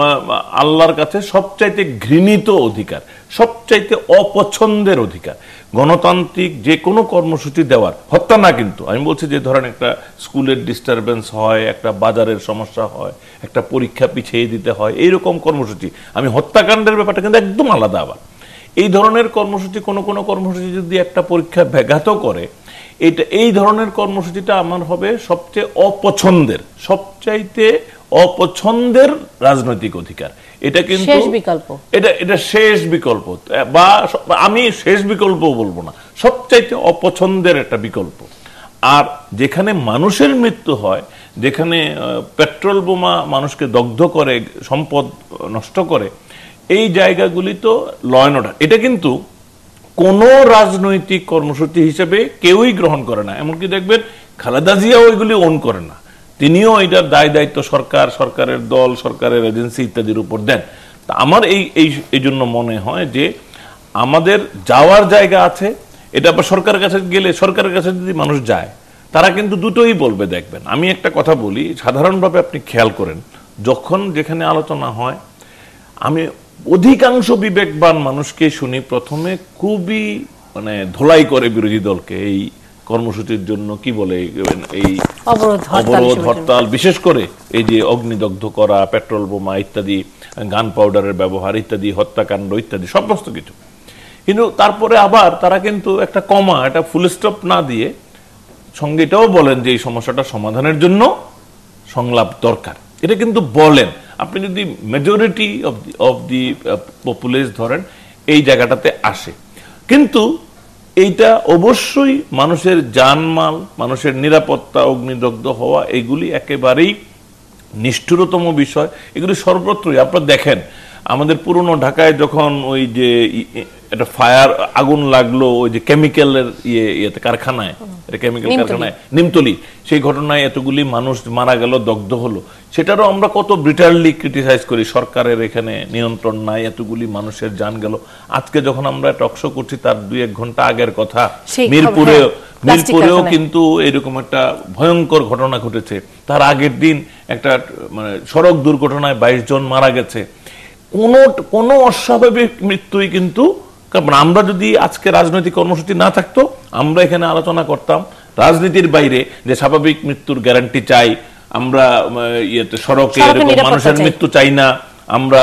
আল্লাহর কাছে সবচাইতে ঘৃণিত অধিকার, সবচাইতে অপছন্দের অধিকার। গণতান্ত্রিক যে কোনো কর্মসূচি দেওয়ার, হত্যা না কিন্তু, আমি বলছি যে ধরেন একটা স্কুলের ডিস্টারবেন্স হয়, একটা বাজারের সমস্যা হয়, একটা পরীক্ষা পিছিয়ে দিতে হয়, এইরকম কর্মসূচি। আমি হত্যাকাণ্ডের ব্যাপারটা কিন্তু একদম আলাদা। আবার এই ধরনের কর্মসূচি, কোনো কোনো কর্মসূচি যদি একটা পরীক্ষা ব্যাঘাত করে, এটা এই ধরনের কর্মসূচিটা আমার হবে সবচেয়ে অপছন্দের, সবচাইতে অপছন্দের রাজনৈতিক অধিকার। এটা কিন্তু শেষ বিকল্প, এটা এটা শেষ বিকল্প, বা আমি শেষ বিকল্প বলবো না, সবচাইতে অপছন্দের একটা বিকল্প। আর যেখানে মানুষের মৃত্যু হয়, যেখানে পেট্রোল বোমা মানুষকে দগ্ধ করে, সম্পদ নষ্ট করে, এই জায়গাগুলি তো ল অ্যান্ড অর্ডার, এটা কিন্তু কোনো রাজনৈতিক কর্মসূচি হিসেবে কেউই গ্রহণ করে না। এমনকি দেখবেন খালেদা জিয়াও এগুলি ওন করে না, তিনিও এটার দায় দায়িত্ব সরকার, সরকারের দল, সরকারের এজেন্সি ইত্যাদির উপর দেন। তা আমার এই এই জন্য মনে হয় যে আমাদের যাওয়ার জায়গা আছে। এটা আবার সরকারের কাছে গেলে, সরকারের কাছে যদি মানুষ যায়, তারা কিন্তু দুটোই বলবে। দেখবেন, আমি একটা কথা বলি, সাধারণভাবে আপনি খেয়াল করেন, যখন যেখানে আলোচনা হয়, আমি অধিকাংশ বিবেকবান মানুষকে শুনি প্রথমে খুবই মানে ধোলাই করে বিরোধী দলকে এই কর্মসূচির জন্য, কি বলে, এই অবরোধ হরতাল, বিশেষ করে এই যে অগ্নিদগ্ধ করা, পেট্রোল বোমা ইত্যাদি, গান পাউডারের ব্যবহার ইত্যাদি, হত্যাকাণ্ড ইত্যাদি সমস্ত কিছু। কিন্তু তারপরে আবার তারা কিন্তু একটা কমা, একটা ফুল স্টপ না দিয়ে সঙ্গে এটাও বলেন যে এই সমস্যাটা সমাধানের জন্য সংলাপ দরকার। এটা কিন্তু বলেন। আপনি যদি majority of the of the populace ধরেন, এই জায়গাটাতে আসে। কিন্তু এইটা অবশ্যই মানুষের জানমাল, মানুষের নিরাপত্তা, অগ্নিদগ্ধ হওয়া, এগুলি একেবারেই নিষ্ঠুরতম বিষয়। এগুলি সর্বত্রই। আপনারা দেখেন, আমাদের পুরনো ঢাকায় যখন ওই যে একটা ফায়ার, আগুন লাগলো ওই যে কেমিক্যালের ইয়ে ইয়েতে কারখানায়, এটা কেমিক্যাল কারখানায়, নিমতলি, সেই ঘটনায় এতগুলি মানুষ মারা গেল, দগ্ধ হলো। সেটারও আমরা কত ব্রিটালি ক্রিটিসাইজ করি, সরকারের এখানে নিয়ন্ত্রণ নাই, এতগুলি মানুষের জান গেল। আজকে যখন আমরা টকশো করছি, তার দুই এক ঘন্টা আগের কথা, মিরপুরে মিরপুরেও কিন্তু এরকম একটা ভয়ঙ্কর ঘটনা ঘটেছে। তার আগের দিন একটা মানে সড়ক দুর্ঘটনায় বাইশ জন মারা গেছে। কোন কোন অস্বাভাবিক মৃত্যুই কিন্তু, কারণ আমরা যদি আজকে রাজনৈতিক কর্মসূচি না থাকতো, আমরা এখানে আলোচনা করতাম রাজনীতির বাইরে যে স্বাভাবিক মৃত্যুর গ্যারান্টি চাই আমরা, ইয়েতে সড়কে এরকম মানুষের মৃত্যু চাই না আমরা,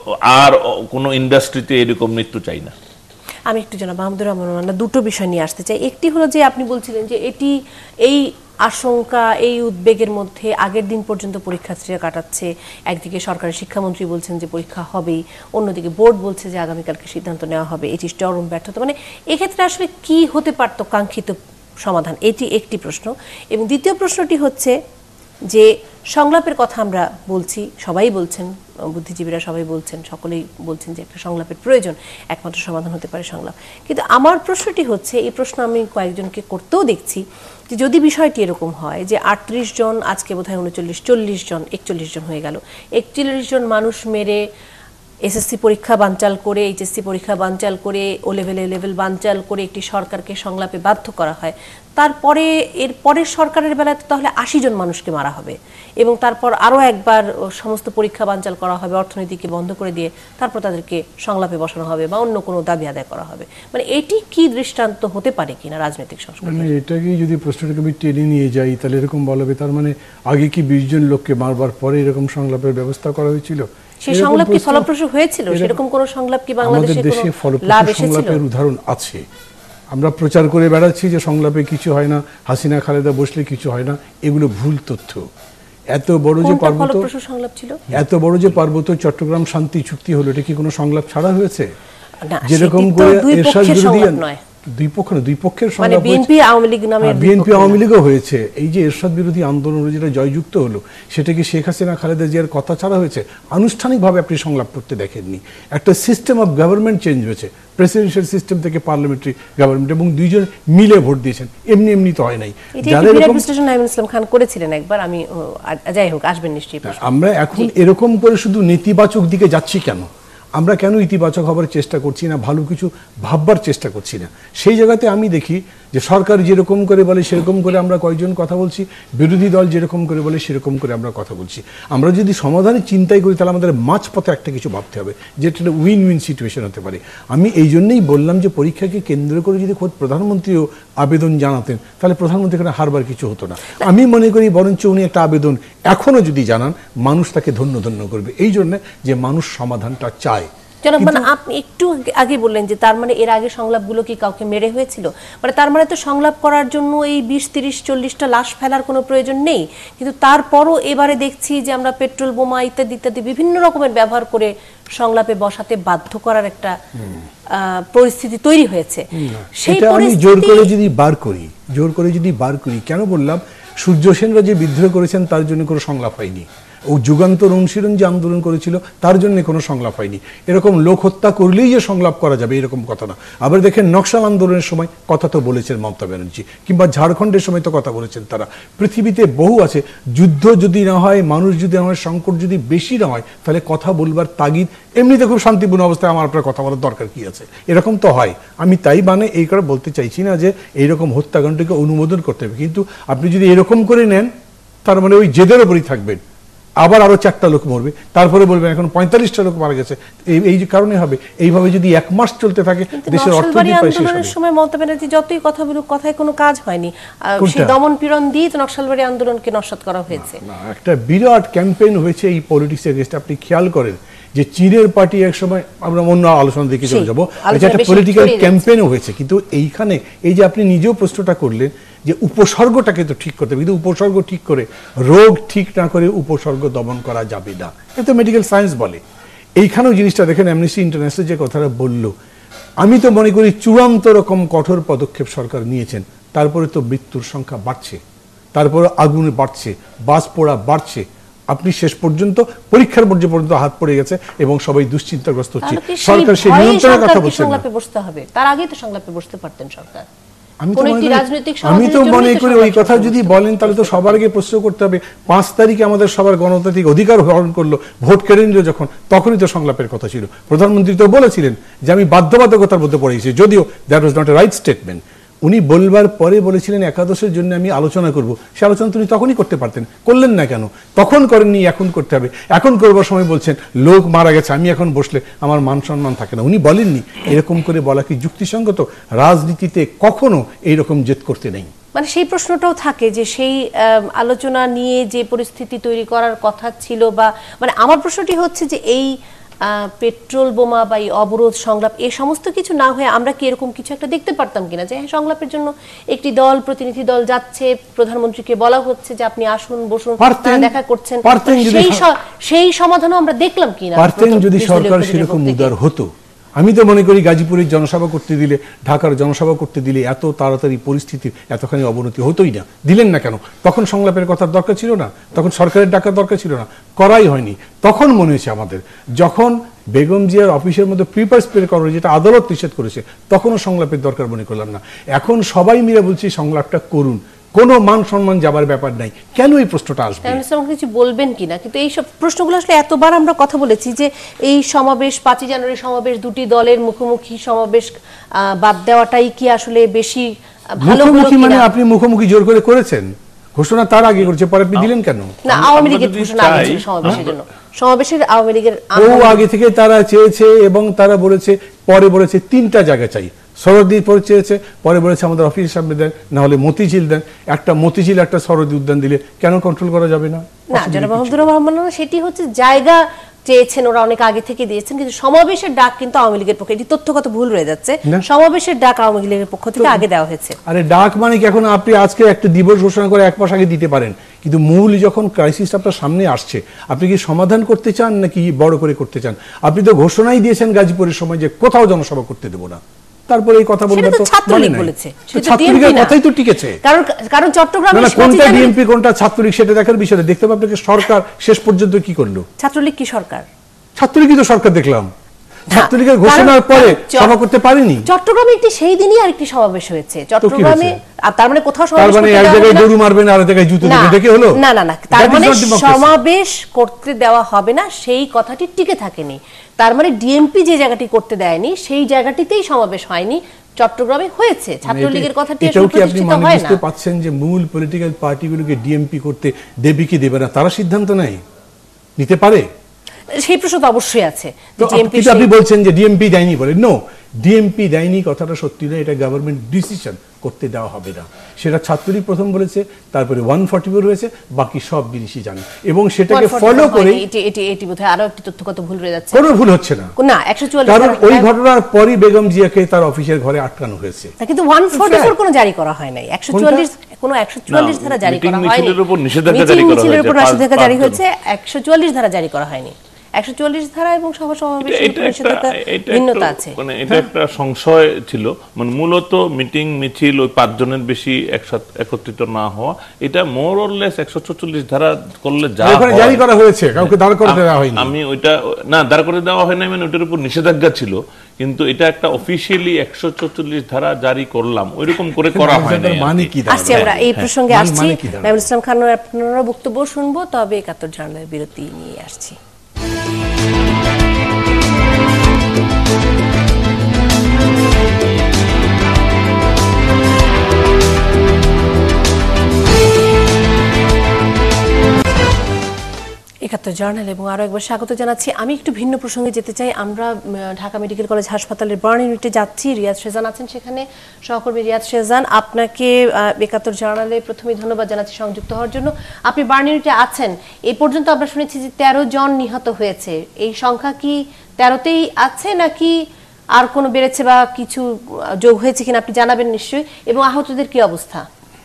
আর কোন ইন্ডাস্ট্রিতে এরকম মৃত্যু চাই না। আমি একটু জনাব মাহমুদুর রহমান দুটো বিষয় নিয়ে আসতে চাই। একটি হলো যে আপনি বলছিলেন যে এটি, এই আশঙ্কা, এই উদ্বেগের মধ্যে আগের দিন পর্যন্ত পরীক্ষার্থীরা কাটাচ্ছে। একদিকে সরকারের শিক্ষামন্ত্রী বলছেন যে পরীক্ষা হবেই, অন্যদিকে বোর্ড বলছে যে আগামীকালকে সিদ্ধান্ত নেওয়া হবে। এটি চরম ব্যর্থতা। মানে এক্ষেত্রে আসলে কি হতে পারত কাঙ্ক্ষিত সমাধান? এটি একটি প্রশ্ন। এবং দ্বিতীয় প্রশ্নটি হচ্ছে যে সংলাপের কথা আমরা বলছি, সবাই বলছেন, বুদ্ধিজীবীরা সবাই বলছেন, সকলেই বলছেন যে একটা সংলাপের প্রয়োজন, একমাত্র সমাধান হতে পারে সংলাপ। কিন্তু আমার প্রশ্নটি হচ্ছে, এই প্রশ্ন আমি কয়েকজনকে করতেও দেখছি, যে যদি বিষয়টি এরকম হয় যে আটত্রিশ জন, আজকে বোধহয় উনচল্লিশ চল্লিশ জন একচল্লিশ জন হয়ে গেল, একচল্লিশ জন মানুষ মেরে এসএসসি পরীক্ষা বানচাল করে, এইচএসসি পরীক্ষা বানচাল করে, ও লেভেলে লেভেল বানচাল করে একটি সরকারকে সংলাপে বাধ্য করা হয়, তারপরে এর পরের সরকারের বেলায় তাহলে আশি জন মানুষকে মারা হবে, এবং তারপর আরও একবার সমস্ত পরীক্ষা বানচাল করা হবে, অর্থনীতিকে বন্ধ করে দিয়ে তারপর তাদেরকে সংলাপে বসানো হবে বা অন্য কোনো দাবি আদায় করা হবে। মানে এটি কি দৃষ্টান্ত হতে পারে কিনা রাজনৈতিক সংস্কৃতি? মানে এটাকে যদি প্রশ্নটাকে আমি টেনে নিয়ে যাই তাহলে এরকম বলা হবে, তার মানে আগে কি বিশ জন লোককে মারবার পরে এরকম সংলাপের ব্যবস্থা করা হয়েছিল? সেই সংলাপ কি ফলপ্রসূ হয়েছিল? সেরকম কোন সংলাপ কি বাংলাদেশে কোনো লাভ এসেছিল? সংলাপের উদাহরণ আছে। আমরা প্রচার করে বেড়াচ্ছি যে সংলাপে কিছু হয় না, হাসিনা খালেদা বসলে কিছু হয় না, এগুলো ভুল তথ্য। এত বড় যে পার্বত্য সংলাপ ছিল, এত বড় যে পার্বত্য চট্টগ্রাম শান্তি চুক্তি হলো, এটা কি কোনো সংলাপ ছাড়া হয়েছে? যেরকম করে এরশাদ বিরোধী দুই পক্ষ না, দুই পক্ষের সংলাপ, বিএনপি আওয়ামী লীগ নামে বিএনপি আওয়ামী লীগও হয়েছে। এই যে এরশাদ বিরোধী আন্দোলন যেটা জয়যুক্ত হলো, সেটা কি শেখ হাসিনা খালেদা জিয়ার কথা ছাড়া হয়েছে? আনুষ্ঠানিকভাবে আপনি সংলাপ করতে দেখেননি। একটা সিস্টেম অফ গভর্নমেন্ট চেঞ্জ হয়েছে, প্রেসিডেন্সিয়াল সিস্টেম থেকে পার্লামেন্টারি গভর্নমেন্ট, এবং দুইজন মিলে ভোট দিয়েছেন। এমনি এমনি তো হয় নাই। যারা এরকম বিশ্লেষণ নাইমুল ইসলাম খান করেছিলেন একবার, আমি যাই হোক আসবেন নিশ্চয়ই। আমরা এখন এরকম করে শুধু নেতিবাচক দিকে যাচ্ছি কেন? আমরা কেন ইতিবাচক হবার চেষ্টা করছি না, ভালো কিছু ভাববার চেষ্টা করছি না? সেই জায়গাতে আমি দেখি যে সরকার যেরকম করে বলে সেরকম করে আমরা কয়েকজন কথা বলছি, বিরোধী দল যেরকম করে বলে সেরকম করে আমরা কথা বলছি। আমরা যদি সমাধানের চিন্তাই করি তাহলে আমাদের মাঝপথে একটা কিছু ভাবতে হবে, যেটা উইন উইন সিচুয়েশন হতে পারে। আমি এই জন্যই বললাম যে পরীক্ষাকে কেন্দ্র করে যদি খোদ প্রধানমন্ত্রীও আবেদন জানাতেন তাহলে প্রধানমন্ত্রী এখানে হারবার কিছু হতো না। আমি মনে করি বরঞ্চ উনি একটা আবেদন এখনো যদি জানান, মানুষ তাকে ধন্য ধন্য করবে, এই জন্য যে মানুষ সমাধানটা চায়। জনাব, মানে আপনি একটু আগে বললেন যে তার মানে এর আগে সংলাপগুলো কি কাউকে মেরে হয়েছিল, মানে তার মানে তো সংলাপ করার জন্য এই বিশ তিরিশ চল্লিশটা লাশ ফেলার কোনো প্রয়োজন নেই। কিন্তু তারপরও এবারে দেখছি যে আমরা পেট্রোল বোমা ইত্যাদি ইত্যাদি বিভিন্ন রকমের ব্যবহার করে সংলাপে বসাতে বাধ্য করার একটা পরিস্থিতি তৈরি হয়েছে। সেটা আমি জোর করে যদি বার করি জোর করে যদি বার করি কেন বললাম, সূর্য সেনরা যে বিদ্রোহ করেছেন তার জন্য কোনো সংলাপ হয়নি, ও যুগান্তর অনুশীলন যে আন্দোলন করেছিল তার জন্য কোনো সংলাপ হয়নি। এরকম লোক হত্যা করলেই যে সংলাপ করা যাবে এরকম কথা না। আবার দেখেন নকশাল আন্দোলনের সময় কথা তো বলেছেন মমতা ব্যানার্জি, কিংবা ঝাড়খণ্ডের সময় তো কথা বলেছেন তারা। পৃথিবীতে বহু আছে, যুদ্ধ যদি না হয়, মানুষ যদি না হয়, সংকট যদি বেশি না হয়, তাহলে কথা বলবার তাগিদ, এমনিতে খুব শান্তিপূর্ণ অবস্থায় আমার আপনার কথা বলার দরকার কি আছে, এরকম তো হয়। আমি তাই মানে এই করে বলতে চাইছি না যে এইরকম হত্যাকাণ্ডকে অনুমোদন করতে হবে, কিন্তু আপনি যদি এরকম করে নেন তার মানে ওই জেদের উপরই থাকবেন, আবার আরো চারটা লোক মরবে, তারপরে বলবেন এখন পঁয়তাল্লিশটা লোক মারা গেছে। এই যে কারণে হবে, এইভাবে যদি এক মাস চলতে থাকে দেশের অর্থনীতি আন্দোলনের সময় মমতা ব্যানার্জি যতই কথা বলুক, কথায় কোনো কাজ হয়নি। সেই দমন পীড়ন দিয়ে তো নকশালবাড়ি আন্দোলনকে নস্যাৎ করা হয়েছে। একটা বিরাট ক্যাম্পেইন হয়েছে এই পলিটিক্স এগেইনস্ট। আপনি খেয়াল করেন যে চীনের পার্টি এক সময়, আমরা অন্য আলোচনা দেখে চলে যাবো, একটা পলিটিক্যাল ক্যাম্পেইনও হয়েছে। কিন্তু এইখানে এই যে আপনি নিজেও প্রশ্নটা করলেন যে উপসর্গটাকে তো ঠিক করতে হবে, কিন্তু উপসর্গ ঠিক করে রোগ ঠিক না করে উপসর্গ দমন করা যাবে না, এটা মেডিকেল সায়েন্স বলে। এইখানেও জিনিসটা দেখেন, অ্যামনেস্টি ইন্টারন্যাশনাল যে কথাটা বলল, আমি তো মনে করি চূড়ান্ত রকম কঠোর পদক্ষেপ সরকার নিয়েছেন, তারপরে তো মৃত্যুর সংখ্যা বাড়ছে, তারপরে আগুন বাড়ছে, বাস পোড়া বাড়ছে, আপনি শেষ পর্যন্ত পরীক্ষার পর্যন্ত হাত পড়ে গেছে এবং সবাই দুশ্চিন্তাগ্রস্ত হচ্ছে। সরকার সেই নিয়ন্ত্রণের কথা বলছে না, বসতে হবে, তার আগেই তো সংলাপে বসতে পারতেন সরকার। আমি তো মনে করি ওই কথা যদি বলেন তাহলে তো সবার আগে প্রশ্ন করতে হবে, পাঁচ তারিখে আমাদের সবার গণতান্ত্রিক অধিকার হরণ করলো, ভোট কেড়ে নিল যখন, তখনই তো সংলাপের কথা ছিল। প্রধানমন্ত্রী তো বলেছিলেন যে আমি বাধ্যবাধকতার মধ্যে পড়ে গেছি, যদিও that was not a right statement. উনি বলবার পরে বলেছিলেন একাদশের জন্য আমি আলোচনা করব, সে আলোচনা তিনি তখনই করতে পারতেন, করলেন না কেন? তখন করেননি, এখন করতে হবে। এখন করবার সময় বলছেন লোক মারা গেছে, আমি এখন বসলে আমার মান সম্মান থাকে না। উনি বলেননি, এরকম করে বলা কি যুক্তিসঙ্গত? রাজনীতিতে কখনো এইরকম জেদ করতে নেই। মানে সেই প্রশ্নটাও থাকে যে সেই আলোচনা নিয়ে যে পরিস্থিতি তৈরি করার কথা ছিল, বা মানে আমার প্রশ্নটি হচ্ছে যে এই পেট্রোল বোমা বা এই অবরোধ সংলাপ এ সমস্ত কিছু না হয়ে আমরা কি এরকম কিছু একটা দেখতে পারতাম কিনা, যে সংলাপের জন্য একটি দল, প্রতিনিধি দল যাচ্ছে, প্রধানমন্ত্রীকে বলা হচ্ছে যে আপনি আসুন বসুন, দেখা করছেন, সেই সেই সমাধানও আমরা দেখলাম কিনা? পারতেন যদি সরকার সেরকম উদার হতো, আমি তো মনে করি গাজীপুরের জনসভা করতে দিলে, ঢাকার জনসভা করতে দিলে এত তাড়াতাড়ি পরিস্থিতির এতখানি অবনতি হতোই না। দিলেন না কেন? তখন সংলাপের কথার দরকার ছিল না, তখন সরকারের ডাকার দরকার ছিল না, করাই হয়নি। তখন মনে হয়েছে আমাদের, যখন বেগম জিয়ার অফিসের মধ্যে পেপার স্প্রে করা, যেটা আদালত নিষেধ করেছে, তখনও সংলাপের দরকার মনে করলাম না। এখন সবাই মিলে বলছি সংলাপটা করুন, কোনো মান সম্মান যাবার ব্যাপার নাই। কেন এই প্রশ্নটা আসবে? কিছু বলবেন কিনা, কিন্তু এই সব প্রশ্নগুলো আসলে এতবার আমরা কথা বলেছি যে এই সমাবেশ, পাঁচই জানুয়ারি সমাবেশ, দুটি দলের মুখোমুখি সমাবেশ বাদ দেওয়াটাই কি আসলে বেশি ভালো হলো কিনা? মানে আপনি মুখোমুখি জোর করে করেছেন, ঘোষণা তার আগে করেছে, পরে আপনি দিলেন কেন? না, আওয়ামী লীগের ঘোষণা আগে ছিল সমাবেশের জন্য, সমাবেশের আওয়ামী লীগের ও আগে থেকে তারা চেয়েছে, এবং তারা বলেছে, পরে বলেছে তিনটা জায়গা চাই। সরদি পরে চেয়েছে, পরে বলেছে আমাদের অফিসের সামনে দেন, না হলে মতিঝিল দেন। একটা মতিঝিল, একটা সরদি উদ্যান দিলে কেন কন্ট্রোল করা যাবে না? না, জনাব মাহমুদুর রহমান, সেটি হচ্ছে জায়গা চেয়েছেন ওরা, অনেক আগে থেকে দিয়েছেন, কিন্তু সমাবেশের ডাক কিন্তু আওয়ামী লীগের পক্ষে, এটি তথ্যগত ভুল রয়ে যাচ্ছে। সমাবেশের ডাক আওয়ামী লীগের পক্ষ থেকে আগে দেওয়া হয়েছে। আরে ডাক মানে কি এখন আপনি আজকে একটা দিবস ঘোষণা করে এক মাস আগে দিতে পারেন, কিন্তু মূল যখন ক্রাইসিস আপনার সামনে আসছে, আপনি কি সমাধান করতে চান নাকি বড় করে করতে চান? আপনি তো ঘোষণাই দিয়েছেন গাজীপুরের সময় যে কোথাও জনসভা করতে দেব না, তারপরে এই কথা বলবেন তো ছাত্রলীগ বলেছে, ছাত্রলীগের কথাই তো টিকেছে। কারণ কারণ চট্টগ্রামে কোনটা ডিএমপি কোনটা ছাত্রলীগ সেটা দেখার বিষয় দেখতে হবে আপনাকে। সরকার শেষ পর্যন্ত কি করলো? ছাত্রলীগ কি সরকার? ছাত্রলীগই তো সরকার দেখলাম, ছাত্রলীগের ঘোষণার পরে সভা করতে পারেনি। চট্টগ্রামে একটি সেই দিনই আরেকটি সমাবেশ হয়েছে চট্টগ্রামে, আর তার মানে কোথাও সমাবেশ, তার মানে এক জায়গায় গরু মারবেন আর এক জায়গায় জুতো দিবেন, দেখে হলো? না না না, তার মানে সমাবেশ করতে দেওয়া হবে না সেই কথাটি টিকে থাকেনি। তার মানে ডিএমপি যে জায়গাটি করতে দেয়নি সেই জায়গাটিতেই সমাবেশ হয়নি, চট্টগ্রামে হয়েছে। ছাত্রলীগের কথাটি এটাও কি আপনি মানে বুঝতে পাচ্ছেন যে মূল পলিটিক্যাল পার্টিগুলোকে ডিএমপি করতে দেবে কি দেবে না তারা সিদ্ধান্ত নেয়, নিতে পারে? সেই প্রশ্ন তো অবশ্যই আছে। আপনি বলছেন যে ডিএমপি দেয়নি বলে, নো, ডিএমপি দেয়নি কথাটা সত্যি না, এটা গভর্নমেন্ট ডিসিশন, করতে দেওয়া হবে না। সেটা ছাত্রলীগ প্রথম বলেছে, তারপরে ওয়ান ফর্টি ফোর হয়েছে, বাকি সব জিনিসই জানে, এবং সেটাকে ফলো করে এটি বোধহয় আরো একটি তথ্যগত ভুল রয়ে যাচ্ছে। কোনো ভুল হচ্ছে না, না, একশো চুয়াল্লিশ, কারণ ওই ঘটনার পরই বেগম জিয়াকে তার অফিসের ঘরে আটকানো হয়েছে, কিন্তু ওয়ান ফর্টি ফোর কোনো জারি করা হয় নাই। একশো চুয়াল্লিশ কোনো একশো চুয়াল্লিশ ধারা জারি করা হয়নি, মিছিলের উপর নিষেধাজ্ঞা জারি হয়েছে, একশো চুয়াল্লিশ ধারা জারি করা হয়নি। একশো চুয়াল্লিশ ধারা এবং সভা সমাবেশের নিষেধাজ্ঞা ভিন্নতা আছে। মানে এটা একটা সংশয় ছিল, মানে মূলত মিটিং মিছিল ওই পাঁচজনের বেশি একসাথে একত্রিত না হওয়া, এটা মোর অর লেস একশো চুয়াল্লিশ ধারা করলে যা হয় জারি করা হয়েছে, কাউকে দাঁড় করে দেওয়া হয়নি। আমি ওইটা না দাঁড় করে দেওয়া হয় না, মানে ওইটার উপর নিষেধাজ্ঞা ছিল, কিন্তু এটা একটা অফিশিয়ালি একশো চুয়াল্লিশ ধারা জারি করলাম, ওইরকম করে করা হয় না। মানে কি? আসছি আমরা এই প্রসঙ্গে আসছি, নাইমুল ইসলাম খান আপনারা বক্তব্য শুনবো, তবে একাত্তর জার্নালের বিরতি নিয়ে আসছি। একাত্তর জার্নাল এবং আরো একবার স্বাগত জানাচ্ছি। আমি একটু ভিন্ন প্রসঙ্গে যেতে চাই। আমরা ঢাকা মেডিকেল কলেজ হাসপাতালের বার্ন ইউনিটে যাচ্ছি, রিয়াদ শেজান আছেন সেখানে, সহকর্মী রিয়াদ শেজান, আপনাকে একাত্তর জার্নালে প্রথমেই ধন্যবাদ জানাচ্ছি সংযুক্ত হওয়ার জন্য। আপনি বার্ন ইউনিটে আছেন, এই পর্যন্ত আমরা শুনেছি যে তেরো জন নিহত হয়েছে, এই সংখ্যা কি তেরোতেই আছে নাকি আর কোনো বেড়েছে বা কিছু যোগ হয়েছে কিনা আপনি জানাবেন নিশ্চয়ই, এবং আহতদের কি অবস্থা?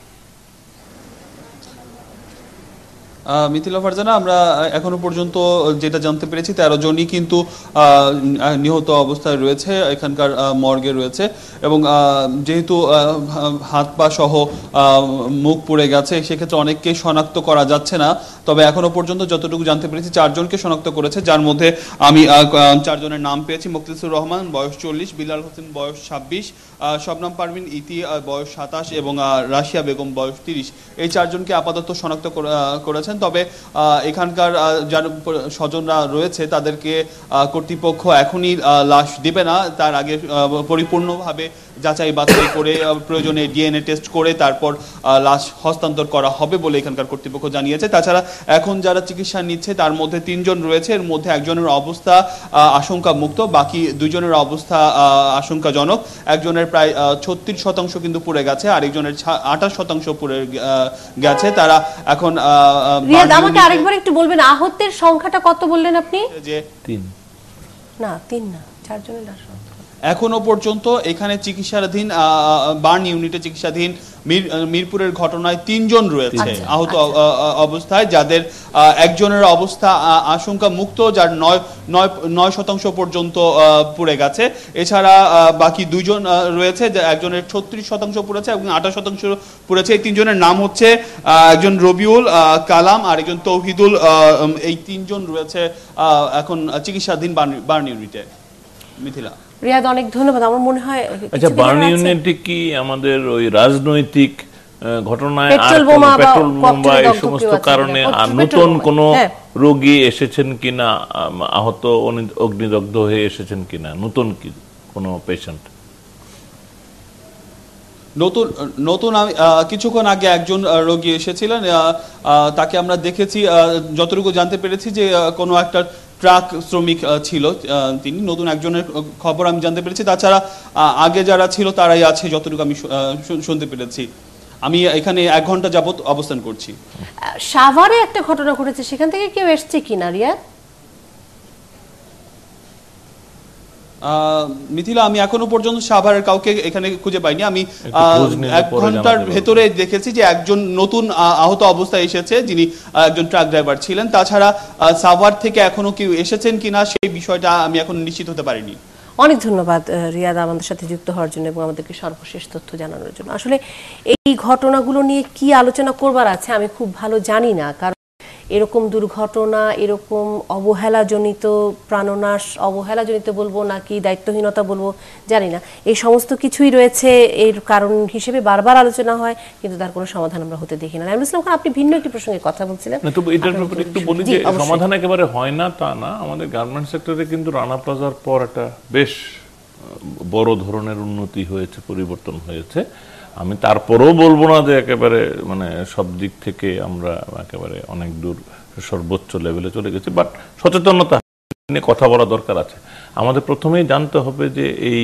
মিথিলা ফারজানা, আমরা এখনো পর্যন্ত যেটা জানতে পেরেছি তেরো জনই কিন্তু নিহত অবস্থায় রয়েছে, এখানকার মর্গে রয়েছে, এবং যেহেতু হাত পা সহ মুখ পুড়ে গেছে সেক্ষেত্রে অনেককে শনাক্ত করা যাচ্ছে না। তবে এখনো পর্যন্ত যতটুকু জানতে পেরেছি চারজনকে শনাক্ত করেছে, যার মধ্যে আমি চারজনের নাম পেয়েছি। মুখলিসুর রহমান বয়স চল্লিশ, বিলাল হোসেন বয়স ছাব্বিশ, শবনম পারভিন ইতি বয়স সাতাশ এবং রাশিয়া বেগম বয়স তিরিশ। এই চারজনকে আপাতত শনাক্ত করেছেন। তবে এখানকার যারা স্বজনরা রয়েছে তাদেরকে কর্তৃপক্ষ এখনই লাশ দিবে না, তার আগে পরিপূর্ণভাবে যাচাই বাছাই করে প্রয়োজনে ডিএনএ টেস্ট করে তারপর লাশ হস্তান্তর করা হবে বলে এখানকার কর্তৃপক্ষ জানিয়েছে। তাছাড়া এখন যারা চিকিৎসা নিচ্ছে তার মধ্যে তিনজন রয়েছে, এর মধ্যে একজনের অবস্থা আশঙ্কা মুক্ত, বাকি দুইজনের অবস্থা আশঙ্কাজনক। একজনের প্রায় ছত্রিশ শতাংশ কিন্তু পুড়ে গেছে, আরেকজনের আঠাশ শতাংশ পুড়ে গেছে। তারা এখন রিয়াদ, আমাকে আরেকবার একটু বলবেন আহতের সংখ্যাটা কত বললেন আপনি? যে তিন না তিন না চারজনের লাশ, এখনো পর্যন্ত এখানে চিকিৎসাধীন বার্ন ইউনিটে চিকিৎসাধীন মিরপুরের ঘটনায় তিনজন রয়েছে আহত অবস্থায়, যাদের একজনের অবস্থা আশঙ্কা মুক্ত, যার নয় নয় নয় শতাংশ পর্যন্ত পুড়ে গেছে। এছাড়া বাকি দুইজন রয়েছে, একজনের ছত্রিশ শতাংশ পুড়েছে এবং আঠাশ শতাংশ পুড়েছে। এই তিনজনের নাম হচ্ছে একজন রবিউল, কালাম আর একজন তৌহিদুল। এই তিনজন রয়েছে এখন চিকিৎসাধীন বার্ন ইউনিটে। মিথিলা, রিয়াদ, অনেক ধন্যবাদ। আমার মনে হয় আচ্ছা, বার্ন ইউনিটে কি আমাদের ওই রাজনৈতিক ঘটনায় পেট্রোল বোমা বা এই সমস্ত কারণে নতুন কোন রোগী এসেছেন কিনা, আহত অগ্নিদগ্ধ হয়ে এসেছেন কিনা, নতুন কি কোনো পেশেন্ট? নতুন নতুন আমি কিছুক্ষণ আগে একজন রোগী এসেছিলেন, তাকে আমরা দেখেছি, যতটুকু জানতে পেরেছি যে কোনো একটা ট্রাক শ্রমিক ছিল তিনি। নতুন একজনের খবর আমি জানতে পেরেছি, তাছাড়া আগে যারা ছিল তারাই আছে যতটুকু আমি শুনতে পেরেছি। আমি এখানে এক ঘন্টা যাবত অবস্থান করছি। সাভারে একটা ঘটনা ঘটেছে, সেখান থেকে কেউ এসছে কিনা রিয়াদ? মিথিলা, আমি এখনো পর্যন্ত সাভারের কাউকে এখানে খুঁজে পাইনি। আমি এক ঘন্টার ভেতরে দেখেছি যে একজন নতুন আহত অবস্থায় এসেছে, যিনি একজন ট্রাক ড্রাইভার ছিলেন। তাছাড়া সাভার থেকে এখনো কেউ এসেছেন কিনা সেই বিষয়টা আমি এখন নিশ্চিত হতে পারিনি। অনেক ধন্যবাদ রিয়াদ আমাদের সাথে যুক্ত হওয়ার জন্য এবং আমাদেরকে সর্বশেষ তথ্য জানানোর জন্য। আসলে এই ঘটনাগুলো নিয়ে কি আলোচনা করবার আছে আমি খুব ভালো জানি না, কারণ এরকম দুর্ঘটনা, এরকম অবহেলাজনিত প্রাণনাশ, অবহেলাজনিত বলবো নাকি দায়িত্বহীনতা বলবো জানি না, এই সমস্ত কিছুই রয়েছে এর কারণ হিসেবে বারবার আলোচনা হয়, কিন্তু তার কোনো সমাধান আমরা হতে দেখি না। নাইমুল ইসলাম খান, আপনি ভিন্ন একটি প্রসঙ্গে কথা বলছিলেন। না, তবে এটার ব্যাপারে একটু বলি যে সমাধান একেবারে হয় না তা না। আমাদের গার্মেন্টস সেক্টরে কিন্তু রানা প্লাজার পর একটা বেশ বড় ধরনের উন্নতি হয়েছে, পরিবর্তন হয়েছে। আমি তারপরেও বলবো না যে একেবারে মানে সব দিক থেকে আমরা একেবারে অনেক দূর সর্বোচ্চ লেভেলে চলে গেছি, বাট সচেতনতা নিয়ে কথা বলা দরকার আছে। আমাদের প্রথমেই জানতে হবে যে এই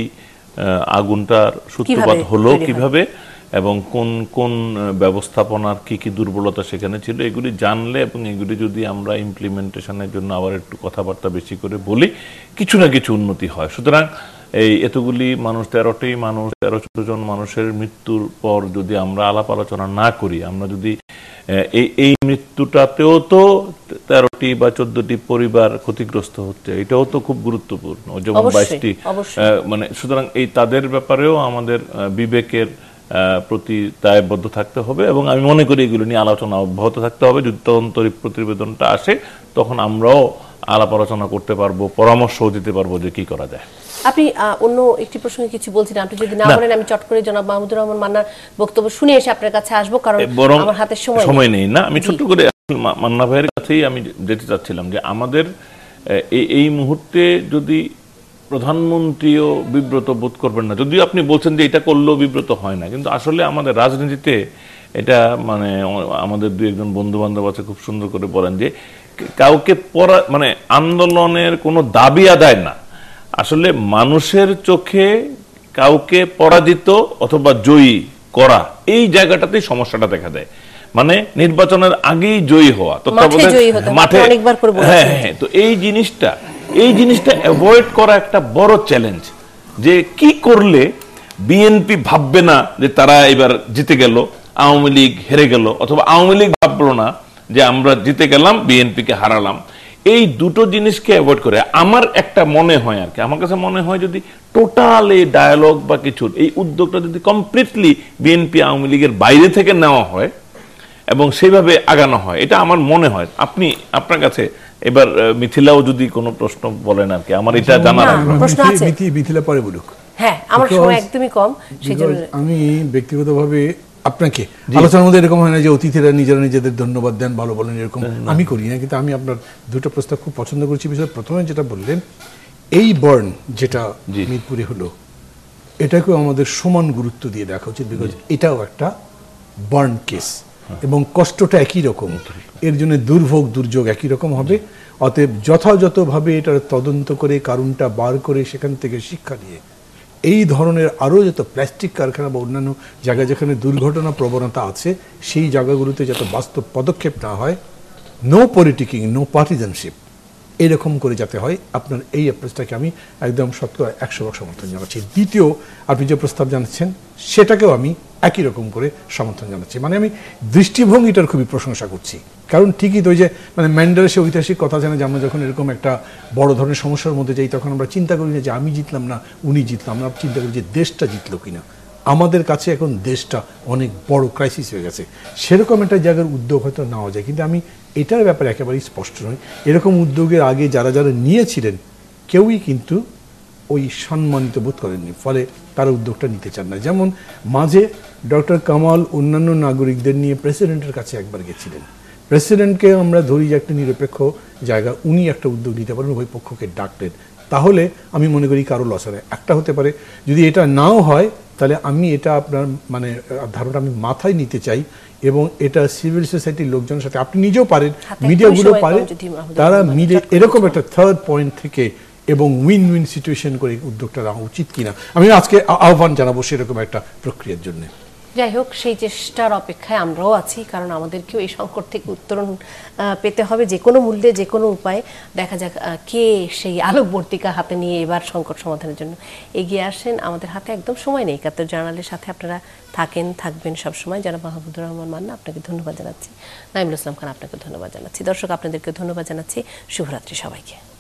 আগুনটার সূত্রপাত হলো কিভাবে এবং কোন কোন ব্যবস্থাপনার কি কি দুর্বলতা সেখানে ছিল, এগুলি জানলে এবং এগুলি যদি আমরা ইমপ্লিমেন্টেশনের জন্য আবার একটু কথাবার্তা বেশি করে বলি, কিছু না কিছু উন্নতি হয়। সুতরাং এই এতগুলি মানুষ, তেরোটি মানুষ, তেরো চোদ্দ জন মানুষের মৃত্যুর পর যদি আমরা আলাপ আলোচনা না করি, আমরা যদি এই এই মৃত্যুটাতেও তো তেরোটি বা চোদ্দটি পরিবার ক্ষতিগ্রস্ত হচ্ছে, এটাও তো খুব গুরুত্বপূর্ণ, যেমন বাইশটি, মানে সুতরাং এই তাদের ব্যাপারেও আমাদের বিবেকের প্রতি দায়বদ্ধ থাকতে হবে এবং আমি মনে করি এগুলো নিয়ে আলোচনা অব্যাহত থাকতে হবে। যদি তদন্ত প্রতিবেদনটা আসে তখন আমরাও আলাপ আলোচনা করতে পারবো, পরামর্শও দিতে পারবো যে কি করা যায়। আপনি অন্য একটি প্রসঙ্গে কিছু বলছিলেন, আপনি যদি না বলেন আমি চট করে জনাব মাহমুদুর রহমান মান্নার বক্তব্য শুনে এসে আপনার কাছে আসবো, কারণ আমার হাতে সময় সময় নেই। না, আমি ছোট্ট করে মান্না ভাইয়ের কাছেই আমি যেতে চাচ্ছিলাম যে আমাদের এই মুহূর্তে যদি প্রধানমন্ত্রীও বিব্রত বোধ করবেন না, যদিও আপনি বলছেন যে এটা করলেও বিব্রত হয় না, কিন্তু আসলে আমাদের রাজনীতিতে এটা মানে আমাদের দুই একজন বন্ধু বান্ধব আছে খুব সুন্দর করে বলেন যে কাউকে পরা মানে আন্দোলনের কোনো দাবি আদায় না, আসলে মানুষের চোখে কাউকে পরাজিত অথবা জয়ী করা, এই জায়গাটাতেই সমস্যাটা দেখা দেয়। মানে নির্বাচনের আগেই জয়ী হওয়া, মাঠে, হ্যাঁ হ্যাঁ, তো এই জিনিসটা এই জিনিসটা অ্যাভয়েড করা একটা বড় চ্যালেঞ্জ, যে কি করলে বিএনপি ভাববে না যে তারা এবার জিতে গেল, আওয়ামী লীগ হেরে গেল, অথবা আওয়ামী লীগ ভাবলো না যে আমরা জিতে গেলাম, বিএনপিকে হারালাম। এই দুটো জিনিসকে অ্যাভয়েড করে আমার একটা মনে হয় আর কি, আমার কাছে মনে হয় যদি টোটাল এই ডায়ালগ বা কিছু এই উদ্যোগটা যদি কমপ্লিটলি বিএনপি আওয়ামী লীগের বাইরে থেকে নেওয়া হয় এবং সেইভাবে আগানো হয়, এটা আমার মনে হয়। আপনি আপনার কাছে এবার মিথিলাও যদি কোনো প্রশ্ন বলেন আর কি, আমার এটা জানার প্রশ্ন আছে। মিথিলা পরে বলুক। হ্যাঁ, আমার সময় একদমই কম, সেজন্য আমি ব্যক্তিগতভাবে আপনাকে আলোচনার মধ্যে এরকম হয় না যে অতিথিরা নিজেরা নিজেদের ধন্যবাদ দেন, ভালো বলেন, এরকম আমি করি না, কিন্তু আমি আপনার দুটো প্রস্তাব খুব পছন্দ করছি। বিষয় প্রথমে যেটা বললেন, এই বার্ন যেটা মিরপুরে হলো, এটাকেও আমাদের সমান গুরুত্ব দিয়ে দেখা উচিত, বিকজ এটাও একটা বার্ন কেস এবং কষ্টটা একই রকম, এর জন্য দুর্ভোগ দুর্যোগ একই রকম হবে। অতএব যথাযথভাবে এটার তদন্ত করে কারণটা বার করে সেখান থেকে শিক্ষা নিয়ে এই ধরনের আরও যত প্লাস্টিক কারখানা বা অন্যান্য জায়গায় যেখানে দুর্ঘটনা প্রবণতা আছে সেই জায়গাগুলোতে যত বাস্তব পদক্ষেপ না হয়, নো পলিটিকিং, নো পার্টিজানশিপ, এরকম করে যাতে হয়, আপনার এই অ্যাপ্রোচটাকে আমি একদম শতকরা একশো ভাগ সমর্থন জানাচ্ছি। দ্বিতীয় আপনি যে প্রস্তাব জানাচ্ছেন সেটাকেও আমি একই রকম করে সমর্থন জানাচ্ছি। মানে আমি দৃষ্টিভঙ্গিটার খুবই প্রশংসা করছি, কারণ ঠিকই তো ওই যে মানে ম্যান্ডেলার সে ঐতিহাসিক কথা জানে যে আমরা যখন এরকম একটা বড় ধরনের সমস্যার মধ্যে যাই তখন আমরা চিন্তা করি না যে আমি জিতলাম না উনি জিতলাম, আমরা চিন্তা করি যে দেশটা জিতলো কিনা। আমাদের কাছে এখন দেশটা অনেক বড় ক্রাইসিস হয়ে গেছে, সেরকম একটা জায়গার উদ্যোগ হয়তো নেওয়া যায়, কিন্তু আমি এটার ব্যাপারে একেবারেই স্পষ্ট নই। এরকম উদ্যোগের আগে যারা যারা নিয়েছিলেন কেউই কিন্তু ওই সম্মানিত বোধ করেননি, ফলে তারা উদ্যোগটা নিতে চান না। যেমন মাঝে ডক্টর কামাল অন্যান্য নাগরিকদের নিয়ে প্রেসিডেন্টের কাছে একবার গেছিলেন, প্রেসিডেন্টকে আমরা ধরি যে একটা নিরপেক্ষ জায়গা, উনি একটা উদ্যোগ নিতে পারেন, উভয় পক্ষকে ডাকলেন, তাহলে আমি মনে করি কারো লস হয়। একটা হতে পারে যদি এটা নাও হয় তাহলে আমি এটা আপনার মানে ধারণা আমি মাথায় নিতে চাই, এবং এটা সিভিল সোসাইটির লোকজনের সাথে আপনি নিজেও পারেন, মিডিয়াগুলো পারে, তারা মিলে এরকম একটা থার্ড পয়েন্ট থেকে এবং উইন উইন সিচুয়েশন করে উদ্যোগটা নেওয়া উচিত কিনা আমি আজকে আহ্বান জানাবো সেরকম একটা প্রক্রিয়ার জন্য। যাই হোক, সেই চেষ্টার অপেক্ষায় আমরাও আছি, কারণ আমাদেরকেও এই সংকট থেকে উত্তরণ পেতে হবে যে কোনো মূল্যে, যে কোনো উপায়ে। দেখা যাক কে সেই আলোকবর্তিকা হাতে নিয়ে এবার সংকট সমাধানের জন্য এগিয়ে আসেন। আমাদের হাতে একদম সময় নেই, একাত্তর জার্নালের সাথে আপনারা থাকেন, থাকবেন সবসময়। জনাব মাহমুদুর রহমান মান্না, আপনাকে ধন্যবাদ জানাচ্ছি। নাইমুল ইসলাম খান, আপনাকে ধন্যবাদ জানাচ্ছি। দর্শক, আপনাদেরকে ধন্যবাদ জানাচ্ছি। শুভরাত্রি সবাইকে।